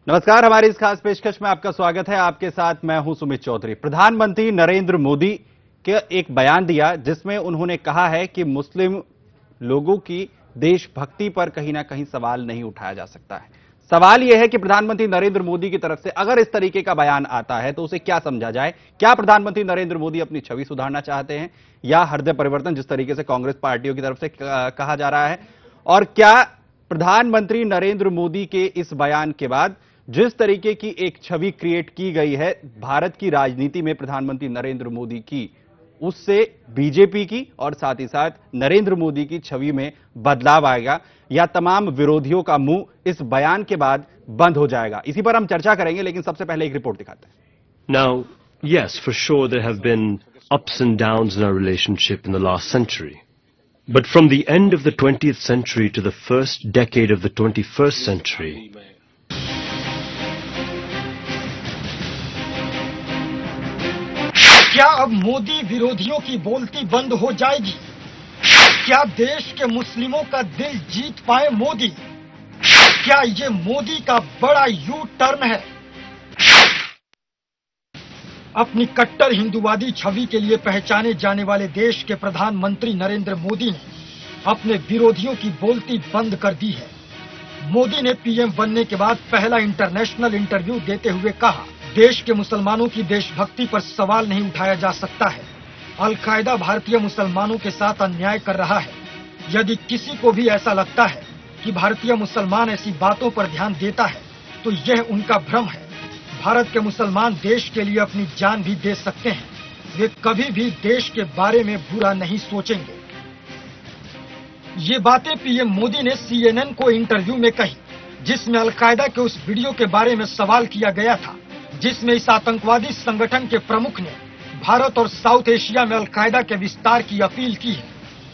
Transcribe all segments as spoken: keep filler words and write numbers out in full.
नमस्कार, हमारी इस खास पेशकश में आपका स्वागत है। आपके साथ मैं हूं सुमित चौधरी। प्रधानमंत्री नरेंद्र मोदी के एक बयान दिया जिसमें उन्होंने कहा है कि मुस्लिम लोगों की देशभक्ति पर कहीं ना कहीं सवाल नहीं उठाया जा सकता है। सवाल यह है कि प्रधानमंत्री नरेंद्र मोदी की तरफ से अगर इस तरीके का बयान आता है तो उसे क्या समझा जाए। क्या प्रधानमंत्री नरेंद्र मोदी अपनी छवि सुधारना चाहते हैं या हृदय परिवर्तन, जिस तरीके से कांग्रेस पार्टियों की तरफ से कहा जा रहा है? और क्या प्रधानमंत्री नरेंद्र मोदी के इस बयान के बाद जिस तरीके की एक छवि क्रिएट की गई है भारत की राजनीति में प्रधानमंत्री नरेंद्र मोदी की, उससे बीजेपी की और साथ ही साथ नरेंद्र मोदी की छवि में बदलाव आएगा या तमाम विरोधियों का मुंह इस बयान के बाद बंद हो जाएगा? इसी पर हम चर्चा करेंगे, लेकिन सबसे पहले एक रिपोर्ट दिखाते हैं। Now, yes, for sure there have been ups and downs in our relationship in the last century. But from the end of the twentieth century to the first decade of the twenty-first century, क्या अब मोदी विरोधियों की बोलती बंद हो जाएगी? क्या देश के मुस्लिमों का दिल जीत पाए मोदी? क्या ये मोदी का बड़ा यू टर्न है? अपनी कट्टर हिंदूवादी छवि के लिए पहचाने जाने वाले देश के प्रधानमंत्री नरेंद्र मोदी ने अपने विरोधियों की बोलती बंद कर दी है। मोदी ने पीएम बनने के बाद पहला इंटरनेशनल इंटरव्यू देते हुए कहा, देश के मुसलमानों की देशभक्ति पर सवाल नहीं उठाया जा सकता है। अल-कायदा भारतीय मुसलमानों के साथ अन्याय कर रहा है। यदि किसी को भी ऐसा लगता है कि भारतीय मुसलमान ऐसी बातों पर ध्यान देता है तो यह उनका भ्रम है। भारत के मुसलमान देश के लिए अपनी जान भी दे सकते हैं। वे कभी भी देश के बारे में बुरा नहीं सोचेंगे। ये बातें पीएम मोदी ने सीएनएन को इंटरव्यू में कही, जिसमें अल-कायदा के उस वीडियो के बारे में सवाल किया गया था जिसमें इस आतंकवादी संगठन के प्रमुख ने भारत और साउथ एशिया में अल-कायदा के विस्तार की अपील की है।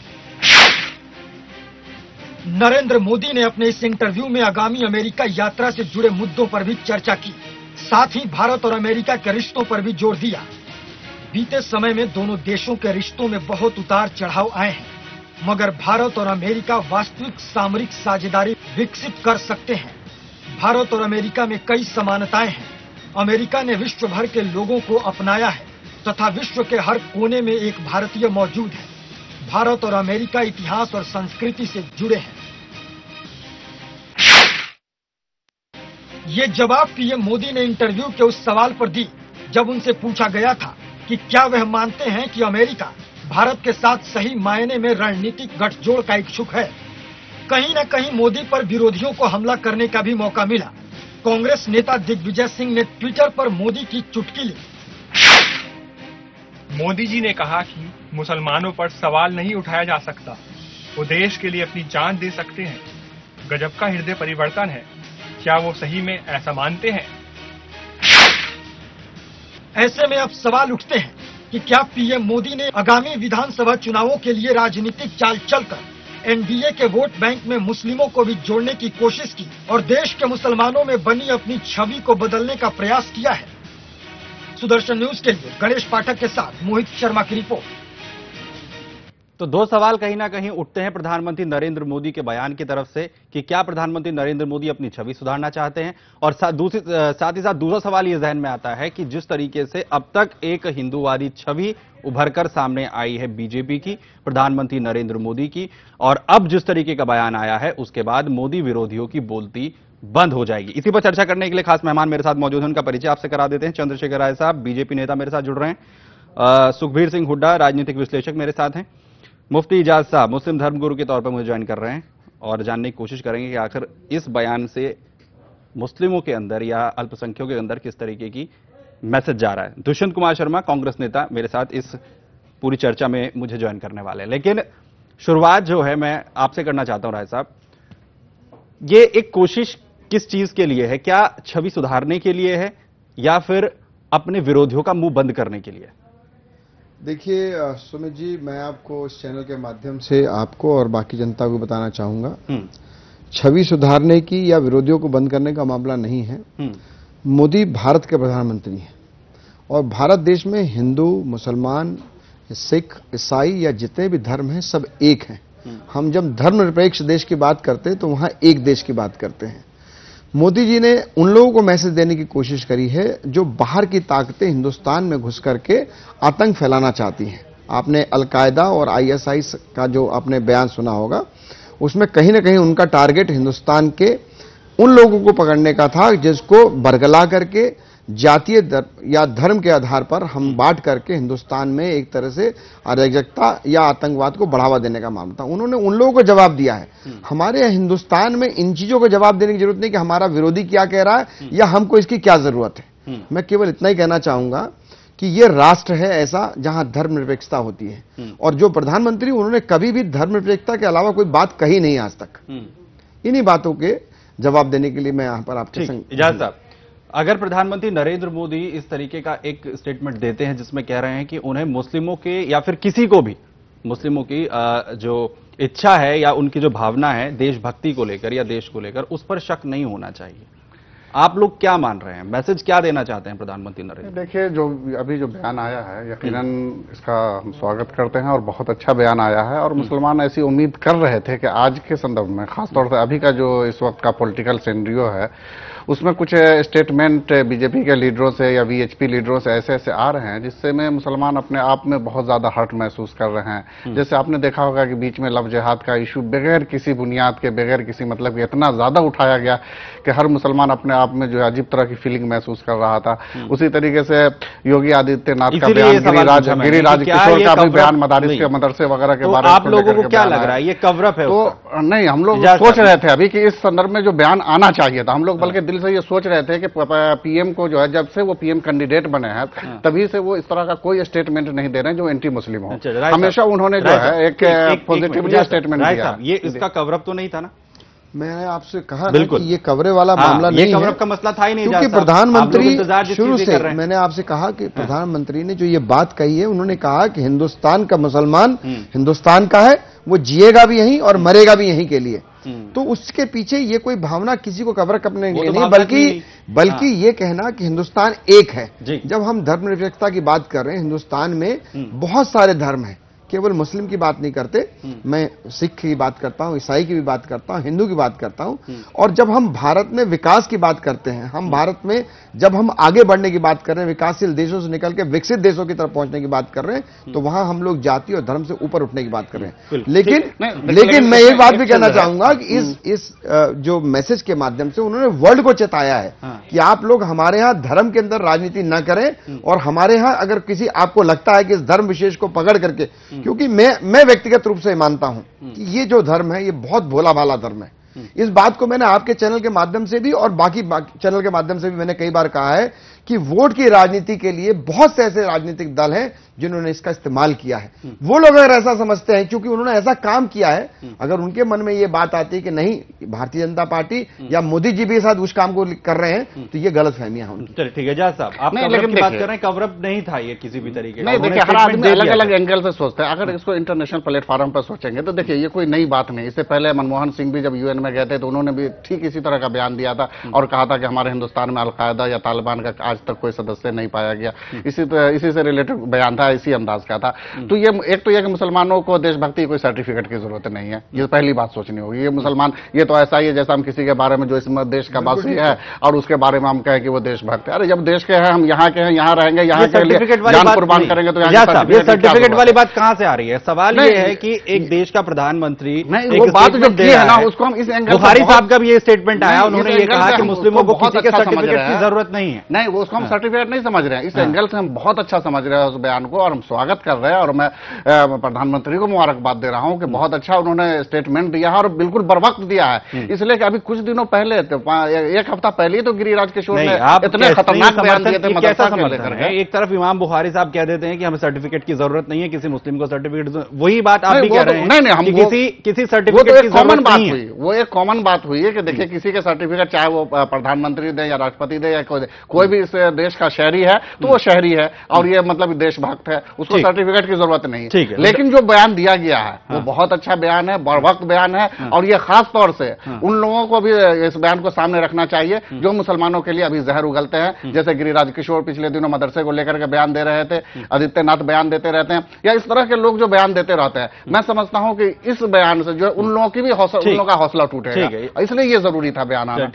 नरेंद्र मोदी ने अपने इस इंटरव्यू में आगामी अमेरिका यात्रा से जुड़े मुद्दों पर भी चर्चा की, साथ ही भारत और अमेरिका के रिश्तों पर भी जोर दिया। बीते समय में दोनों देशों के रिश्तों में बहुत उतार चढ़ाव आए हैं, मगर भारत और अमेरिका वास्तविक सामरिक साझेदारी विकसित कर सकते हैं। भारत और अमेरिका में कई समानताएं हैं। अमेरिका ने विश्व भर के लोगों को अपनाया है तथा विश्व के हर कोने में एक भारतीय मौजूद है। भारत और अमेरिका इतिहास और संस्कृति से जुड़े हैं। ये जवाब पीएम मोदी ने इंटरव्यू के उस सवाल पर दी जब उनसे पूछा गया था कि क्या वह मानते हैं कि अमेरिका भारत के साथ सही मायने में रणनीतिक गठजोड़ का इच्छुक है। कहीं न कहीं मोदी पर विरोधियों को हमला करने का भी मौका मिला। कांग्रेस नेता दिग्विजय सिंह ने ट्विटर पर मोदी की चुटकी ली। मोदी जी ने कहा कि मुसलमानों पर सवाल नहीं उठाया जा सकता, वो देश के लिए अपनी जान दे सकते हैं। गजब का हृदय परिवर्तन है। क्या वो सही में ऐसा मानते हैं? ऐसे में अब सवाल उठते हैं कि क्या पीएम मोदी ने आगामी विधानसभा चुनावों के लिए राजनीतिक चाल चलकर एनडीए के वोट बैंक में मुस्लिमों को भी जोड़ने की कोशिश की और देश के मुसलमानों में बनी अपनी छवि को बदलने का प्रयास किया है? सुदर्शन न्यूज के लिए गणेश पाठक के साथ मोहित शर्मा की रिपोर्ट। तो दो सवाल कहीं ना कहीं उठते हैं प्रधानमंत्री नरेंद्र मोदी के बयान की तरफ से कि क्या प्रधानमंत्री नरेंद्र मोदी अपनी छवि सुधारना चाहते हैं, और सा, दूसरी साथ ही साथ दूसरा सवाल ये जहन में आता है कि जिस तरीके से अब तक एक हिंदूवादी छवि उभरकर सामने आई है बीजेपी की, प्रधानमंत्री नरेंद्र मोदी की, और अब जिस तरीके का बयान आया है उसके बाद मोदी विरोधियों की बोलती बंद हो जाएगी। इसी पर चर्चा करने के लिए खास मेहमान मेरे साथ मौजूद हैं। उनका परिचय आपसे करा देते हैं। चंद्रशेखर राय साहब, बीजेपी नेता, मेरे साथ जुड़ रहे हैं। सुखबीर सिंह हुड्डा, राजनीतिक विश्लेषक, मेरे साथ हैं। मुफ्ती इजाज साहब, मुस्लिम धर्मगुरु के तौर पर मुझे ज्वाइन कर रहे हैं और जानने की कोशिश करेंगे कि आखिर इस बयान से मुस्लिमों के अंदर या अल्पसंख्यकों के अंदर किस तरीके की मैसेज जा रहा है। दुष्यंत कुमार शर्मा, कांग्रेस नेता, मेरे साथ इस पूरी चर्चा में मुझे ज्वाइन करने वाले हैं। लेकिन शुरुआत जो है मैं आपसे करना चाहता हूं राय साहब, ये एक कोशिश किस चीज के लिए है? क्या छवि सुधारने के लिए है या फिर अपने विरोधियों का मुंह बंद करने के लिए? देखिए सुमित जी, मैं आपको इस चैनल के माध्यम से आपको और बाकी जनता को बताना चाहूंगा, छवि सुधारने की या विरोधियों को बंद करने का मामला नहीं है। मोदी भारत के प्रधानमंत्री हैं और भारत देश में हिंदू, मुसलमान, सिख, ईसाई या जितने भी धर्म हैं सब एक हैं। हम जब धर्मनिरपेक्ष देश की बात करते हैं तो वहां एक देश की बात करते हैं। मोदी जी ने उन लोगों को मैसेज देने की कोशिश करी है जो बाहर की ताकतें हिंदुस्तान में घुस करके आतंक फैलाना चाहती हैं। आपने अलकायदा और आईएसआई का जो आपने बयान सुना होगा, उसमें कहीं ना कहीं उनका टारगेट हिंदुस्तान के उन लोगों को पकड़ने का था जिसको बरगला करके जातीय या धर्म के आधार पर हम बांट करके हिंदुस्तान में एक तरह से अराजकता या आतंकवाद को बढ़ावा देने का मामला था। उन्होंने उन लोगों को जवाब दिया है। हमारे हिंदुस्तान में इन चीजों को जवाब देने की जरूरत नहीं कि हमारा विरोधी क्या कह रहा है या हमको इसकी क्या जरूरत है। मैं केवल इतना ही कहना चाहूंगा कि ये राष्ट्र है ऐसा जहां धर्मनिरपेक्षता होती है, और जो प्रधानमंत्री उन्होंने कभी भी धर्मनिरपेक्षता के अलावा कोई बात कही नहीं आज तक। इन्हीं बातों के जवाब देने के लिए मैं यहां पर आपके संग इजाज़त साहब, अगर प्रधानमंत्री नरेंद्र मोदी इस तरीके का एक स्टेटमेंट देते हैं जिसमें कह रहे हैं कि उन्हें मुस्लिमों के या फिर किसी को भी मुस्लिमों की जो इच्छा है या उनकी जो भावना है देशभक्ति को लेकर या देश को लेकर, उस पर शक नहीं होना चाहिए, आप लोग क्या मान रहे हैं, मैसेज क्या देना चाहते हैं प्रधानमंत्री नरेंद्र? देखिए, जो अभी जो बयान आया है यकीनन इसका हम स्वागत करते हैं और बहुत अच्छा बयान आया है। और मुसलमान ऐसी उम्मीद कर रहे थे कि आज के संदर्भ में, खासतौर से अभी का जो इस वक्त का पॉलिटिकल सिनेरियो है, उसमें कुछ स्टेटमेंट बीजेपी के लीडरों से या वीएचपी लीडरों से ऐसे ऐसे आ रहे हैं जिससे में मुसलमान अपने आप में बहुत ज्यादा हर्ट महसूस कर रहे हैं। जैसे आपने देखा होगा कि बीच में लव जिहाद का इशू बगैर किसी बुनियाद के, बगैर किसी मतलब के इतना ज्यादा उठाया गया कि हर मुसलमान अपने आप में जो है अजीब तरह की फीलिंग महसूस कर रहा था। उसी तरीके से योगी आदित्यनाथ का बयान, गिरिराज गिरिराज किशोर का भी बयान मदारिस के मदरसे वगैरह के बारे में आप लोगों को क्या लग रहा है, ये कवरअप है? तो नहीं, हम लोग सोच रहे थे अभी कि इस संदर्भ में जो बयान आना चाहिए था, हम लोग बल्कि दिल से ये सोच रहे थे कि पीएम को जो है, जब से वो पीएम कैंडिडेट बने हैं तभी से वो इस तरह का कोई स्टेटमेंट नहीं दे रहे हैं जो एंटी मुस्लिम हो। हमेशा उन्होंने जो है एक पॉजिटिव स्टेटमेंट दिया। ये इसका कवरअप तो नहीं था ना? मैंने आपसे कहा कि ये कवरे वाला मामला नहीं है, ये कवरअप का मसला था ही नहीं, क्योंकि प्रधानमंत्री शुरू से, मैंने आपसे कहा कि प्रधानमंत्री ने जो ये बात कही है, उन्होंने कहा कि हिंदुस्तान का मुसलमान हिंदुस्तान का है, वो जिएगा भी यहीं और मरेगा भी यहीं के लिए। तो उसके पीछे ये कोई भावना किसी को कवर करने के लिए नहीं, बल्कि बल्कि ये कहना कि हिंदुस्तान एक है। जब हम धर्मनिरपेक्षता की बात कर रहे हैं, हिंदुस्तान में बहुत सारे धर्म हैं, केवल मुस्लिम की बात नहीं करते, मैं सिख की बात करता हूं, ईसाई की भी बात करता हूं, हिंदू की बात करता हूं। और जब हम भारत में विकास की बात करते हैं, हम भारत में जब हम आगे बढ़ने की बात कर रहे हैं, विकासशील देशों से निकल के विकसित देशों की तरफ पहुंचने की बात कर रहे हैं, तो वहां हम लोग जाति और धर्म से ऊपर उठने की बात कर रहे हैं। लेकिन लेकिन मैं ये बात भी कहना चाहूंगा कि इस इस जो मैसेज के माध्यम से उन्होंने वर्ल्ड को चेताया है कि आप लोग हमारे यहां धर्म के अंदर राजनीति न करें, और हमारे यहां अगर किसी आपको लगता है कि इस धर्म विशेष को पकड़ करके, क्योंकि मैं मैं व्यक्तिगत रूप से मानता हूं कि ये जो धर्म है ये बहुत भोला भाला धर्म है। इस बात को मैंने आपके चैनल के माध्यम से भी और बाकी, बाकी चैनल के माध्यम से भी मैंने कई बार कहा है कि वोट की राजनीति के लिए बहुत से ऐसे राजनीतिक दल हैं जिन्होंने इसका इस्तेमाल किया है। वो लोग अगर ऐसा समझते हैं क्योंकि उन्होंने ऐसा काम किया है, अगर उनके मन में ये बात आती है कि नहीं भारतीय जनता पार्टी या मोदी जी भी साथ उस काम को कर रहे हैं, तो ये गलत फहमियां हैं उनकी। चलिए ठीक है इजाज़ साहब, आप कवरअप की बात कर रहे हैं, कवरअप नहीं था ये किसी भी तरीके का। नहीं, देखिए हर आदमी अलग अलग एंगल से सोचता है। अगर इसको इंटरनेशनल प्लेटफॉर्म पर सोचेंगे तो देखिए ये कोई नई बात नहीं। इससे पहले मनमोहन सिंह भी जब यूएन में गए थे तो उन्होंने भी ठीक इसी तरह का बयान दिया था और कहा था कि हमारे हिंदुस्तान में अलकायदा या तालिबान का आज तक कोई सदस्य नहीं पाया गया। इसी इसी से रिलेटेड बयान था, इसी अंदाज का था। तो ये एक तो यह कि मुसलमानों को देशभक्ति कोई सर्टिफिकेट की जरूरत नहीं है, ये पहली बात सोचनी होगी। ये मुसलमान ये तो ऐसा ही है जैसा हम किसी के बारे में जो इस देश का वासी है और उसके बारे में हम कहें कि वो देशभक्त है। अरे जब देश के हैं, हम यहाँ के हैं, यहाँ रहेंगे, यहाँ के लिए जान कुर्बान करेंगे, तो ये सर्टिफिकेट वाली बात कहां से आ रही है? सवाल ये है कि एक देश का प्रधानमंत्री, वो बात जो की है ना उसको हम इस एंगल, बुखारी साहब का भी ये स्टेटमेंट आया, उन्होंने ये कहा कि मुस्लिमों को किसी के सर्टिफिकेट की जरूरत नहीं है। नहीं, वो उसको हम सर्टिफिकेट नहीं समझ रहे हैं, इस एंगल से हम बहुत अच्छा समझ रहे हैं उस बयान को और हम स्वागत कर रहे हैं। और मैं प्रधानमंत्री को मुबारकबाद दे रहा हूं कि बहुत अच्छा उन्होंने स्टेटमेंट दिया है और बिल्कुल बर वक्त दिया है। इसलिए कि अभी कुछ दिनों पहले, एक हफ्ता पहले ही तो गिरिराज किशोर ने इतने खतरनाक बयान दिए थे मदरसा को लेकर। एक तरफ इमाम बुखारी साहब कह देते हैं कि हमें सर्टिफिकेट की जरूरत नहीं है, किसी मुस्लिम को सर्टिफिकेट, वही बात आप भी कह रहे हैं। नहीं नहीं, हम किसी किसी सर्टिफिकेट की कॉमन बात हुई, वो एक कॉमन बात हुई है कि देखिए किसी के सर्टिफिकेट चाहे वो प्रधानमंत्री दे या राष्ट्रपति दे या कोई भी इस देश का शहरी है तो वो शहरी है और ये मतलब देशभक्त है, उसको सर्टिफिकेट की जरूरत नहीं है। लेकिन जो बयान दिया गया है वो बहुत अच्छा बयान है, बर वक्त बयान है और ये खास तौर से उन लोगों को भी इस बयान को सामने रखना चाहिए जो मुसलमानों के लिए अभी जहर उगलते हैं। जैसे गिरिराज किशोर पिछले दिनों मदरसे को लेकर के बयान दे रहे थे, आदित्यनाथ बयान देते रहते हैं, या इस तरह के लोग जो बयान देते रहते हैं। मैं समझता हूं कि इस बयान से जो है उन लोगों की भी हौसला, उन लोगों का हौसला टूटेगा, इसलिए ये जरूरी था बयान आना। ठीक।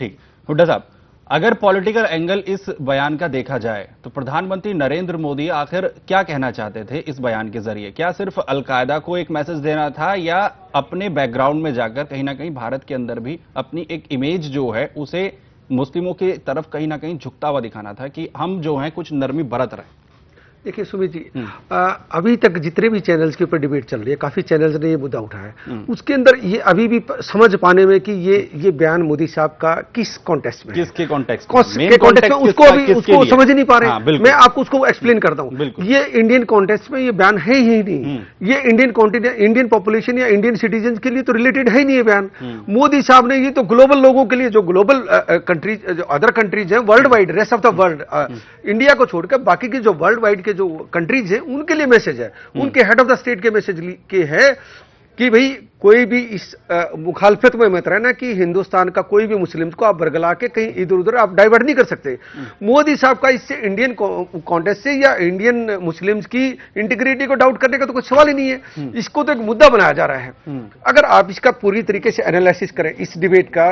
हुड्डा साहब, अगर पॉलिटिकल एंगल इस बयान का देखा जाए तो प्रधानमंत्री नरेंद्र मोदी आखिर क्या कहना चाहते थे इस बयान के जरिए? क्या सिर्फ अलकायदा को एक मैसेज देना था या अपने बैकग्राउंड में जाकर कहीं ना कहीं भारत के अंदर भी अपनी एक इमेज जो है उसे मुस्लिमों की तरफ कहीं ना कहीं झुकता हुआ दिखाना था कि हम जो हैं कुछ नरमी बरत रहे हैं? देखिए सुमित जी, आ, अभी तक जितने भी चैनल्स के ऊपर डिबेट चल रही है, काफी चैनल्स ने ये मुद्दा उठाया है, उसके अंदर ये अभी भी समझ पाने में कि ये ये बयान मोदी साहब का किस कॉन्टेक्स्ट में, किसके कॉन्टेक्स्ट के कॉन्टेक्स्ट में, उसको अभी उसको समझ नहीं पा रहे। मैं आपको उसको एक्सप्लेन करता हूँ। ये इंडियन कॉन्टेक्स्ट में ये बयान है ही नहीं। ये इंडियन कॉन्टिनेंट, इंडियन पॉपुलेशन या इंडियन सिटीजन के लिए तो रिलेटेड है नहीं ये बयान। मोदी साहब ने ये तो ग्लोबल लोगों के लिए, जो ग्लोबल कंट्रीज, जो अदर कंट्रीज है world wide, rest of the world, India को छोड़कर बाकी के जो वर्ल्ड वाइड के जो कंट्रीज हैं उनके लिए मैसेज है, उनके हेड ऑफ द स्टेट के मैसेज के है कि भाई कोई भी इस मुखालफत में मत रहना कि हिंदुस्तान का कोई भी मुस्लिम को आप बरगला के कहीं इधर उधर आप डाइवर्ट नहीं कर सकते। मोदी साहब का इससे इंडियन कॉन्टेस्ट से या इंडियन मुस्लिम्स की इंटीग्रिटी को डाउट करने का तो कोई सवाल ही नहीं है। इसको तो एक मुद्दा बनाया जा रहा है। अगर आप इसका पूरी तरीके से एनालिसिस करें इस डिबेट का,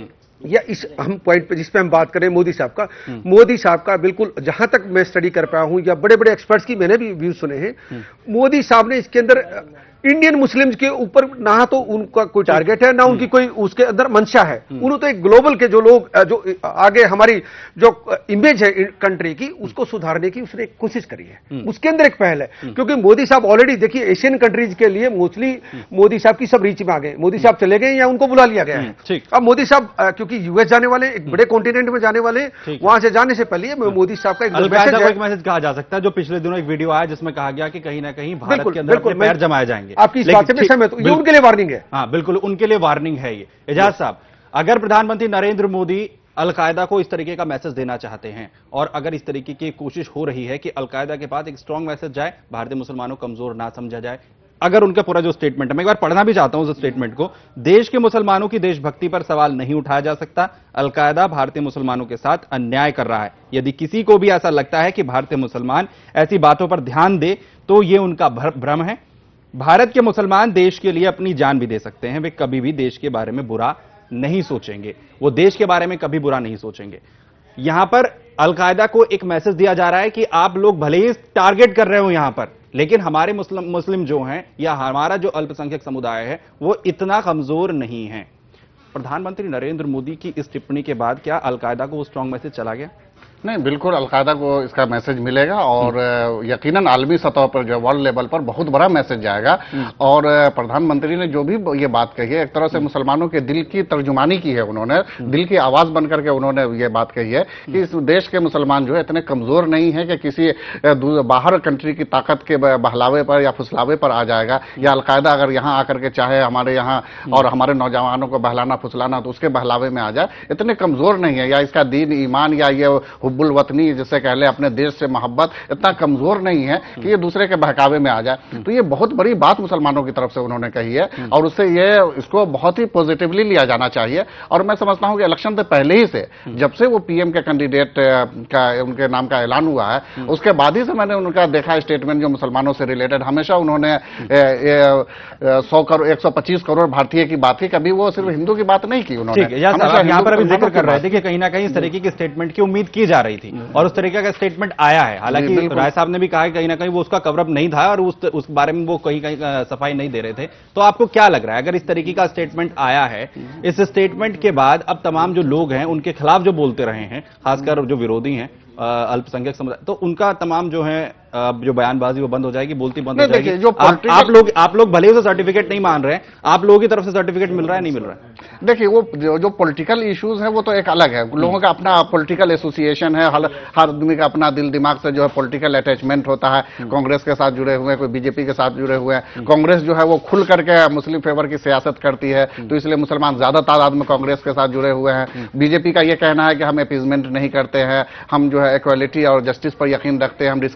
या इस हम पॉइंट पे जिस पे हम बात करें मोदी साहब का, मोदी साहब का बिल्कुल जहां तक मैं स्टडी कर पाया हूं या बड़े बड़े एक्सपर्ट्स की मैंने भी व्यू सुने हैं, मोदी साहब ने इसके अंदर इंडियन मुस्लिम्स के ऊपर ना तो उनका कोई टारगेट है ना उनकी कोई उसके अंदर मंशा है। उन्होंने तो एक ग्लोबल के जो लोग जो आगे हमारी जो इमेज है कंट्री की उसको सुधारने की उसने कोशिश करी है, उसके अंदर एक पहल है। क्योंकि मोदी साहब ऑलरेडी देखिए एशियन कंट्रीज के लिए मोस्टली मोदी साहब की सब रीच में आ गए। मोदी साहब चले गए या उनको बुला लिया गया है। अब मोदी साहब क्योंकि यूएस जाने वाले, एक बड़े कॉन्टिनेंट में जाने वाले, वहां से जाने से पहले मोदी साहब का एक मैसेज कहा जा सकता है, जो पिछले दिनों एक वीडियो आया जिसमें कहा गया कि कहीं ना कहीं भारत के अंदर अपने पैर जमाए जाएंगे। आपकी इस बात से मैं सहमत हूं, ये उनके लिए वार्निंग है। हाँ बिल्कुल, उनके लिए वार्निंग है ये। एजाज साहब, अगर प्रधानमंत्री नरेंद्र मोदी अलकायदा को इस तरीके का मैसेज देना चाहते हैं और अगर इस तरीके की कोशिश हो रही है कि अलकायदा के पास एक स्ट्रांग मैसेज जाए, भारतीय मुसलमानों को कमजोर ना समझा जाए, अगर उनका पूरा जो स्टेटमेंट है, मैं एक बार पढ़ना भी चाहता हूं उस स्टेटमेंट को, देश के मुसलमानों की देशभक्ति पर सवाल नहीं उठाया जा सकता, अलकायदा भारतीय मुसलमानों के साथ अन्याय कर रहा है। यदि किसी को भी ऐसा लगता है कि भारतीय मुसलमान ऐसी बातों पर ध्यान दे तो ये उनका भ्रम है। भारत के मुसलमान देश के लिए अपनी जान भी दे सकते हैं, वे कभी भी देश के बारे में बुरा नहीं सोचेंगे, वो देश के बारे में कभी बुरा नहीं सोचेंगे। यहां पर अलकायदा को एक मैसेज दिया जा रहा है कि आप लोग भले ही टारगेट कर रहे हो यहां पर, लेकिन हमारे मुस्लिम मुस्लिम जो हैं या हमारा जो अल्पसंख्यक समुदाय है वो इतना कमजोर नहीं है। प्रधानमंत्री नरेंद्र मोदी की इस टिप्पणी के बाद क्या अलकायदा को वो स्ट्रांग मैसेज चला गया? नहीं, बिल्कुल अलकायदा को इसका मैसेज मिलेगा और यकीनन आलमी सतह पर जो वर्ल्ड लेवल पर बहुत बड़ा मैसेज जाएगा। और प्रधानमंत्री ने जो भी ये बात कही है एक तरह से मुसलमानों के दिल की तर्जुमानी की है, उन्होंने दिल की आवाज बन करके उन्होंने ये बात कही है कि इस देश के मुसलमान जो है इतने कमजोर नहीं है कि किसी बाहर कंट्री की ताकत के बहलावे पर या फुसलावे पर आ जाएगा, या अलकायदा अगर यहाँ आकर के चाहे हमारे यहाँ और हमारे नौजवानों को बहलाना फुसलाना तो उसके बहलावे में आ जाए, इतने कमजोर नहीं है, या इसका दीन ईमान या ये हुब्बुल वतनी जिसे कह ले अपने देश से मोहब्बत इतना कमजोर नहीं है कि ये दूसरे के बहकावे में आ जाए। तो ये बहुत बड़ी बात मुसलमानों की तरफ से उन्होंने कही है और उससे ये इसको बहुत ही पॉजिटिवली लिया जाना चाहिए। और मैं समझता हूं कि इलेक्शन से पहले ही से, जब से वो पीएम के कैंडिडेट का उनके नाम का ऐलान हुआ है, उसके बाद ही से मैंने उनका देखा स्टेटमेंट जो मुसलमानों से रिलेटेड। हमेशा उन्होंने सौ करोड़ एक सौ पच्चीस करोड़ भारतीय की बात की, कभी वो सिर्फ हिंदू की बात नहीं की उन्होंने। यहां पर अभी जिक्र कर रहे थे कि कहीं ना कहीं इस तरीके की स्टेटमेंट की उम्मीद की जा रही थी और उस तरीके का स्टेटमेंट आया है। हालांकि राय साहब ने भी कहा कि कहीं ना कहीं वो उसका कवरअप नहीं था और उस उस बारे में वो कहीं कहीं सफाई नहीं दे रहे थे। तो आपको क्या लग रहा है, अगर इस तरीके का स्टेटमेंट आया है, इस स्टेटमेंट के बाद अब तमाम जो लोग हैं उनके खिलाफ जो बोलते रहे हैं, खासकर जो विरोधी हैं अल्पसंख्यक समुदाय, तो उनका तमाम जो है जो बयानबाजी वो बंद हो जाएगी, बोलती बंद हो जाएगी? जो आप, आप लोग आप लोग भले ही सर्टिफिकेट नहीं मान रहे हैं, आप लोगों की तरफ से सर्टिफिकेट मिल रहा है नहीं मिल रहा है? देखिए वो जो, जो पॉलिटिकल इश्यूज है वो तो एक अलग है, लोगों का अपना पॉलिटिकल एसोसिएशन है, हर हर आदमी का अपना दिल दिमाग से जो है पॉलिटिकल अटैचमेंट होता है। कांग्रेस के साथ जुड़े हुए हैं, कोई बीजेपी के साथ जुड़े हुए हैं। कांग्रेस जो है वो खुल करके मुस्लिम फेवर की सियासत करती है, तो इसलिए मुसलमान ज्यादा तादाद में कांग्रेस के साथ जुड़े हुए हैं। बीजेपी का ये कहना है कि हम अपीजमेंट नहीं करते हैं, हम जो है इक्वालिटी और जस्टिस पर यकीन रखते हैं, हम डिस्क्रिमिनेशन नहीं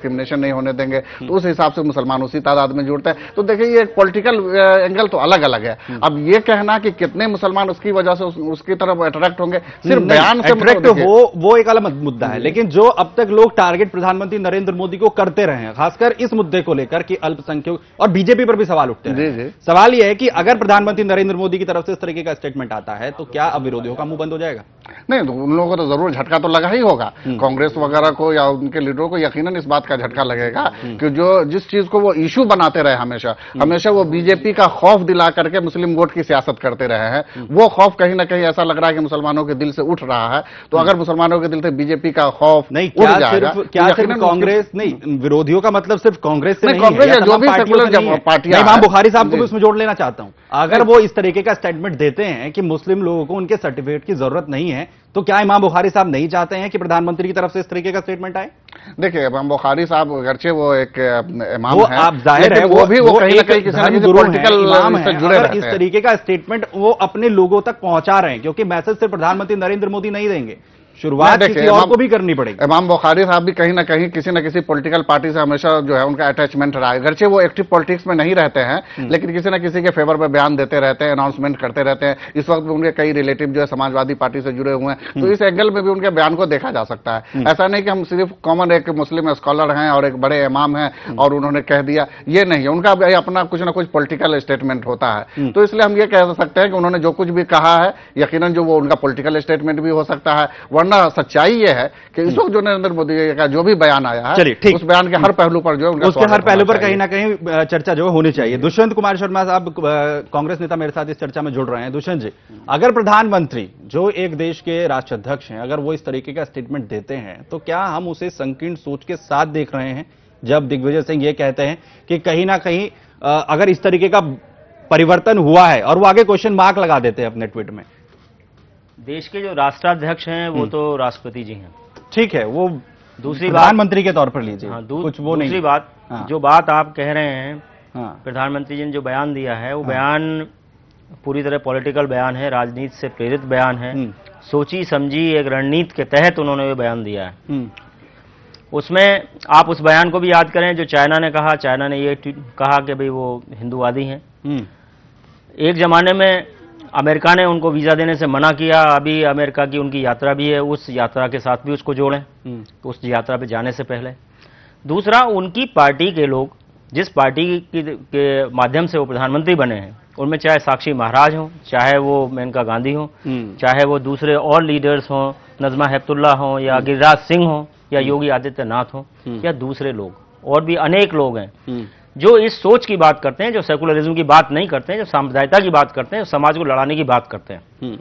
नहीं होने देंगे, तो उस हिसाब से मुसलमान उसी तादाद में जुड़ते हैं। तो देखिए ये पॉलिटिकल एंगल तो अलग अलग है। अब ये कहना कि कितने मुसलमान उसकी वजह से उस, उसकी तरफ अट्रैक्ट होंगे सिर्फ बयान से अट्रैक्ट हो, वो एक अलग मुद्दा है, लेकिन जो अब तक लोग टारगेट प्रधानमंत्री नरेंद्र मोदी को करते रहे हैं, खासकर इस मुद्दे को लेकर कि अल्पसंख्यक, और बीजेपी पर भी सवाल उठते हैं। सवाल यह है कि अगर प्रधानमंत्री नरेंद्र मोदी की तरफ से इस तरीके का स्टेटमेंट आता है तो क्या अब विरोधियों का मुंह बंद हो जाएगा? नहीं, तो उन लोगों को तो जरूर झटका तो लगा ही होगा। कांग्रेस वगैरह को या उनके लीडरों को यकीनन इस बात का झटका लगेगा कि जो जिस चीज को वो इशू बनाते रहे हमेशा हमेशा वो बीजेपी का खौफ दिला करके मुस्लिम वोट की सियासत करते रहे हैं, वो खौफ कहीं ना कहीं ऐसा लग रहा है कि मुसलमानों के दिल से उठ रहा है। तो अगर मुसलमानों के दिल से बीजेपी का खौफ नहीं उठ जाएगा, क्या सिर्फ कांग्रेस नहीं, विरोधियों का मतलब सिर्फ कांग्रेस से नहीं, कांग्रेस या जो भी सेकुलर पार्टियां, इमाम बुखारी साहब को भी उसमें जोड़ लेना चाहता हूं। अगर वो इस तरीके का स्टेटमेंट देते हैं कि मुस्लिम लोगों को उनके सर्टिफिकेट की जरूरत नहीं है, तो क्या इमाम बुखारी साहब नहीं चाहते हैं कि प्रधानमंत्री की तरफ से इस तरीके का स्टेटमेंट आए? देखिए, इमाम बुखारी साहब अगरचे वो एक इमाम वो आप जाहिर है वो भी वो कहीं ना कहीं किसी ना किसी पॉलिटिकल इमाम से जुड़े रहते हैं। इस तरीके का स्टेटमेंट वो अपने लोगों तक पहुंचा रहे हैं, क्योंकि मैसेज से प्रधानमंत्री नरेंद्र मोदी नहीं देंगे, शुरुआत किसी और को भी करनी पड़ेगी। इमाम बुखारी साहब भी कहीं ना कहीं किसी न किसी पॉलिटिकल पार्टी से हमेशा जो है उनका अटैचमेंट रहा है। अगरचे वो एक्टिव पॉलिटिक्स में नहीं रहते हैं, लेकिन किसी न किसी के फेवर में बयान देते रहते हैं, अनाउंसमेंट करते रहते हैं। इस वक्त भी उनके कई रिलेटिव जो है समाजवादी पार्टी से जुड़े हुए हैं, तो इस एंगल में भी उनके बयान को देखा जा सकता है। ऐसा नहीं कि हम सिर्फ कॉमन एक मुस्लिम स्कॉलर हैं और एक बड़े इमाम हैं और उन्होंने कह दिया, ये नहीं है। उनका भी अपना कुछ ना कुछ पॉलिटिकल स्टेटमेंट होता है। तो इसलिए हम ये कह सकते हैं कि उन्होंने जो कुछ भी कहा है यकीनन जो वो उनका पॉलिटिकल स्टेटमेंट भी हो सकता है, वरना सच्चाई है कि इस वक्त जो नरेंद्र मोदी का जो भी बयान आया है उस बयान के हर पहलू पर जो है उसके हर पहलू पर कहीं ना कहीं चर्चा जो होनी चाहिए। दुष्यंत कुमार शर्मा साहब कांग्रेस नेता मेरे साथ इस चर्चा में जुड़ रहे हैं। दुष्यंत जी, अगर प्रधानमंत्री जो एक देश के राष्ट्राध्यक्ष हैं, अगर वो इस तरीके का स्टेटमेंट देते हैं तो क्या हम उसे संकीर्ण सोच के साथ देख रहे हैं, जब दिग्विजय सिंह ये कहते हैं कि कहीं ना कहीं अगर इस तरीके का परिवर्तन हुआ है, और वो आगे क्वेश्चन मार्क लगा देते हैं अपने ट्वीट में? देश के जो राष्ट्राध्यक्ष हैं वो तो राष्ट्रपति जी हैं, ठीक है, वो दूसरी प्रधानमंत्री के तौर पर लीजिए। हाँ, दू, कुछ वो दूसरी नहीं। बात हाँ। जो बात आप कह रहे हैं, हाँ। प्रधानमंत्री जी ने जो बयान दिया है वो हाँ। बयान पूरी तरह पॉलिटिकल बयान है, राजनीति से प्रेरित बयान है, सोची समझी एक रणनीति के तहत उन्होंने ये बयान दिया है। उसमें आप उस बयान को भी याद करें जो चाइना ने कहा। चाइना ने ये कहा कि भाई वो हिंदूवादी हैं। एक जमाने में अमेरिका ने उनको वीजा देने से मना किया, अभी अमेरिका की उनकी यात्रा भी है, उस यात्रा के साथ भी उसको जोड़ें तो उस यात्रा पे जाने से पहले। दूसरा, उनकी पार्टी के लोग जिस पार्टी की के माध्यम से वो प्रधानमंत्री बने हैं, उनमें चाहे साक्षी महाराज हों, चाहे वो मेनका गांधी हों, चाहे वो दूसरे और लीडर्स हों, नजमा हेपतुल्ला हों, या गिरिराज सिंह हों, या योगी आदित्यनाथ हों, या दूसरे लोग, और भी अनेक लोग हैं जो इस सोच की बात करते हैं, जो सेकुलरिज्म की बात नहीं करते हैं, जो सांप्रदायिकता की बात करते हैं, जो समाज को लड़ाने की बात करते हैं।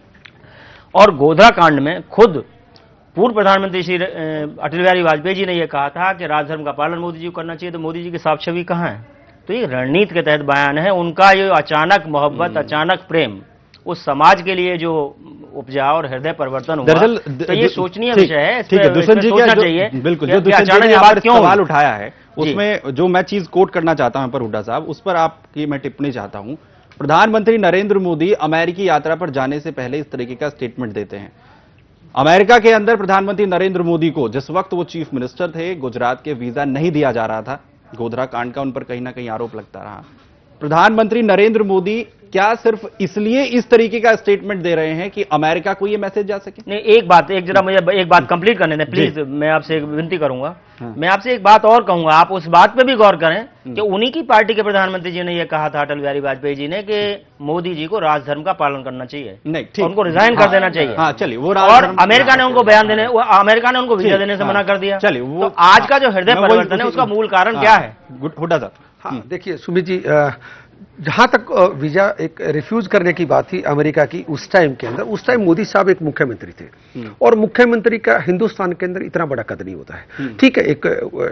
और गोधरा कांड में खुद पूर्व प्रधानमंत्री श्री अटल बिहारी वाजपेयी जी ने यह कहा था कि राजधर्म का पालन मोदी जी को करना चाहिए, तो मोदी जी की साफ छवि कहाँ है? तो ये रणनीति के तहत बयान है। उनका ये अचानक मोहब्बत, अचानक प्रेम उस समाज के लिए जो उपजा और हृदय परिवर्तन हुआ, तो ये सोचनीय विषय है। ठीक है, दुष्यंत जी सोचना चाहिए बिल्कुल जो दुष्यंत जी ने क्यों सवाल उठाया है, उसमें जो मैं चीज कोट करना चाहता हूं पर हुड्डा साहब, उस पर आपकी मैं टिप्पणी चाहता हूं। प्रधानमंत्री नरेंद्र मोदी अमेरिकी यात्रा पर जाने से पहले इस तरीके का स्टेटमेंट देते हैं। अमेरिका के अंदर प्रधानमंत्री नरेंद्र मोदी को जिस वक्त वो चीफ मिनिस्टर थे, गुजरात के वीजा नहीं दिया जा रहा था, गोधरा कांड का उन पर कहीं ना कहीं आरोप लगता रहा। प्रधानमंत्री नरेंद्र मोदी क्या सिर्फ इसलिए इस तरीके का स्टेटमेंट दे रहे हैं कि अमेरिका को यह मैसेज जा सके? नहीं, एक बात, एक जरा मुझे एक बात कंप्लीट करने दें प्लीज, मैं आपसे एक विनती करूंगा। हाँ। मैं आपसे एक बात और कहूंगा, आप उस बात पे भी गौर करें कि उन्हीं की पार्टी के प्रधानमंत्री जी ने यह कहा था, अटल बिहारी वाजपेयी जी ने, कि मोदी जी को राजधर्म का पालन करना चाहिए, नहीं ठीक, उनको रिजाइन कर देना चाहिए। हाँ, चलिए वो और अमेरिका ने उनको बयान देने, अमेरिका ने उनको वीजा देने से मना कर दिया। चलिए वो आज का जो हृदय परिवर्तन है उसका मूल कारण क्या है? हुड्डा साहब, हाँ देखिए सुमित जी, जहां तक वीजा एक रिफ्यूज करने की बात थी अमेरिका की, उस टाइम के अंदर, उस टाइम मोदी साहब एक मुख्यमंत्री थे, और मुख्यमंत्री का हिंदुस्तान के अंदर इतना बड़ा कद नहीं होता है। ठीक है, एक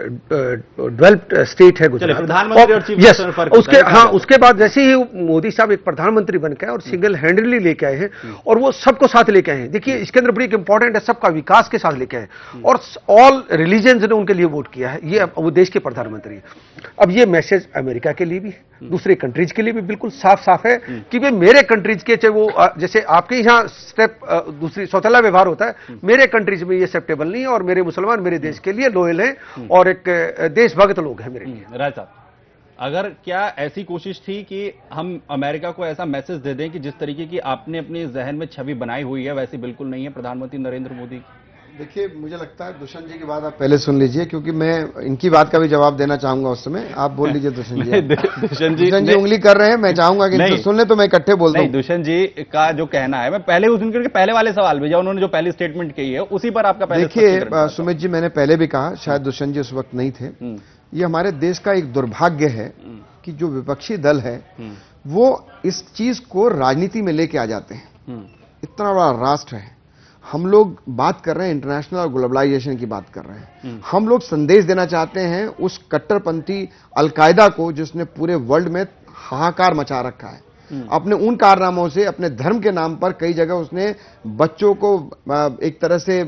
डेवलप्ड स्टेट है गुजरात, प्रधानमंत्री और चीफ मिनिस्टर फर्क उसके हाँ उसके बाद जैसे ही मोदी साहब एक प्रधानमंत्री बन गए और सिंगल हैंडेडली लेके आए हैं, और वो सबको साथ लेके आए हैं। देखिए इसके अंदर बड़ी इंपॉर्टेंट है, सबका विकास के साथ लेके आए, और ऑल रिलीजन्स ने उनके लिए वोट किया है। ये वो देश के प्रधानमंत्री है। अब ये मैसेज अमेरिका के लिए भी है, दूसरे कंट्रीज के लिए भी बिल्कुल साफ साफ है कि वे मेरे कंट्रीज के, चाहे वो जैसे आपके यहाँ स्टेप दूसरी सौतेला व्यवहार होता है, मेरे कंट्रीज में ये एक्सेप्टेबल नहीं है और मेरे मुसलमान मेरे देश के लिए लॉयल हैं और एक देशभक्त लोग हैं मेरे लिए। राय साहब, अगर क्या ऐसी कोशिश थी कि हम अमेरिका को ऐसा मैसेज दे दें कि जिस तरीके की आपने अपने जहन में छवि बनाई हुई है वैसी बिल्कुल नहीं है प्रधानमंत्री नरेंद्र मोदी? देखिए, मुझे लगता है दुष्यंत जी की बात आप पहले सुन लीजिए, क्योंकि मैं इनकी बात का भी जवाब देना चाहूंगा उस समय। आप बोल लीजिए दुष्यंत जी। दुष्यंत जी, जी उंगली कर रहे हैं, मैं चाहूंगा कि सुन ले तो मैं इकट्ठे बोलता हूं। दुष्यंत जी का जो कहना है, मैं पहले उस दिन के पहले वाले सवाल भेजा, उन्होंने जो पहली स्टेटमेंट कही है उसी पर आपका पहले। देखिए सुमित जी, मैंने पहले भी कहा, शायद दुष्यंत जी उस वक्त नहीं थे, ये हमारे देश का एक दुर्भाग्य है कि जो विपक्षी दल है वो इस चीज को राजनीति में लेके आ जाते हैं। इतना बड़ा राष्ट्र है, हम लोग बात कर रहे हैं इंटरनेशनल और ग्लोबलाइजेशन की बात कर रहे हैं, हम लोग संदेश देना चाहते हैं उस कट्टरपंथी अलकायदा को जिसने पूरे वर्ल्ड में हाहाकार मचा रखा है अपने उन कारनामों से। अपने धर्म के नाम पर कई जगह उसने बच्चों को एक तरह से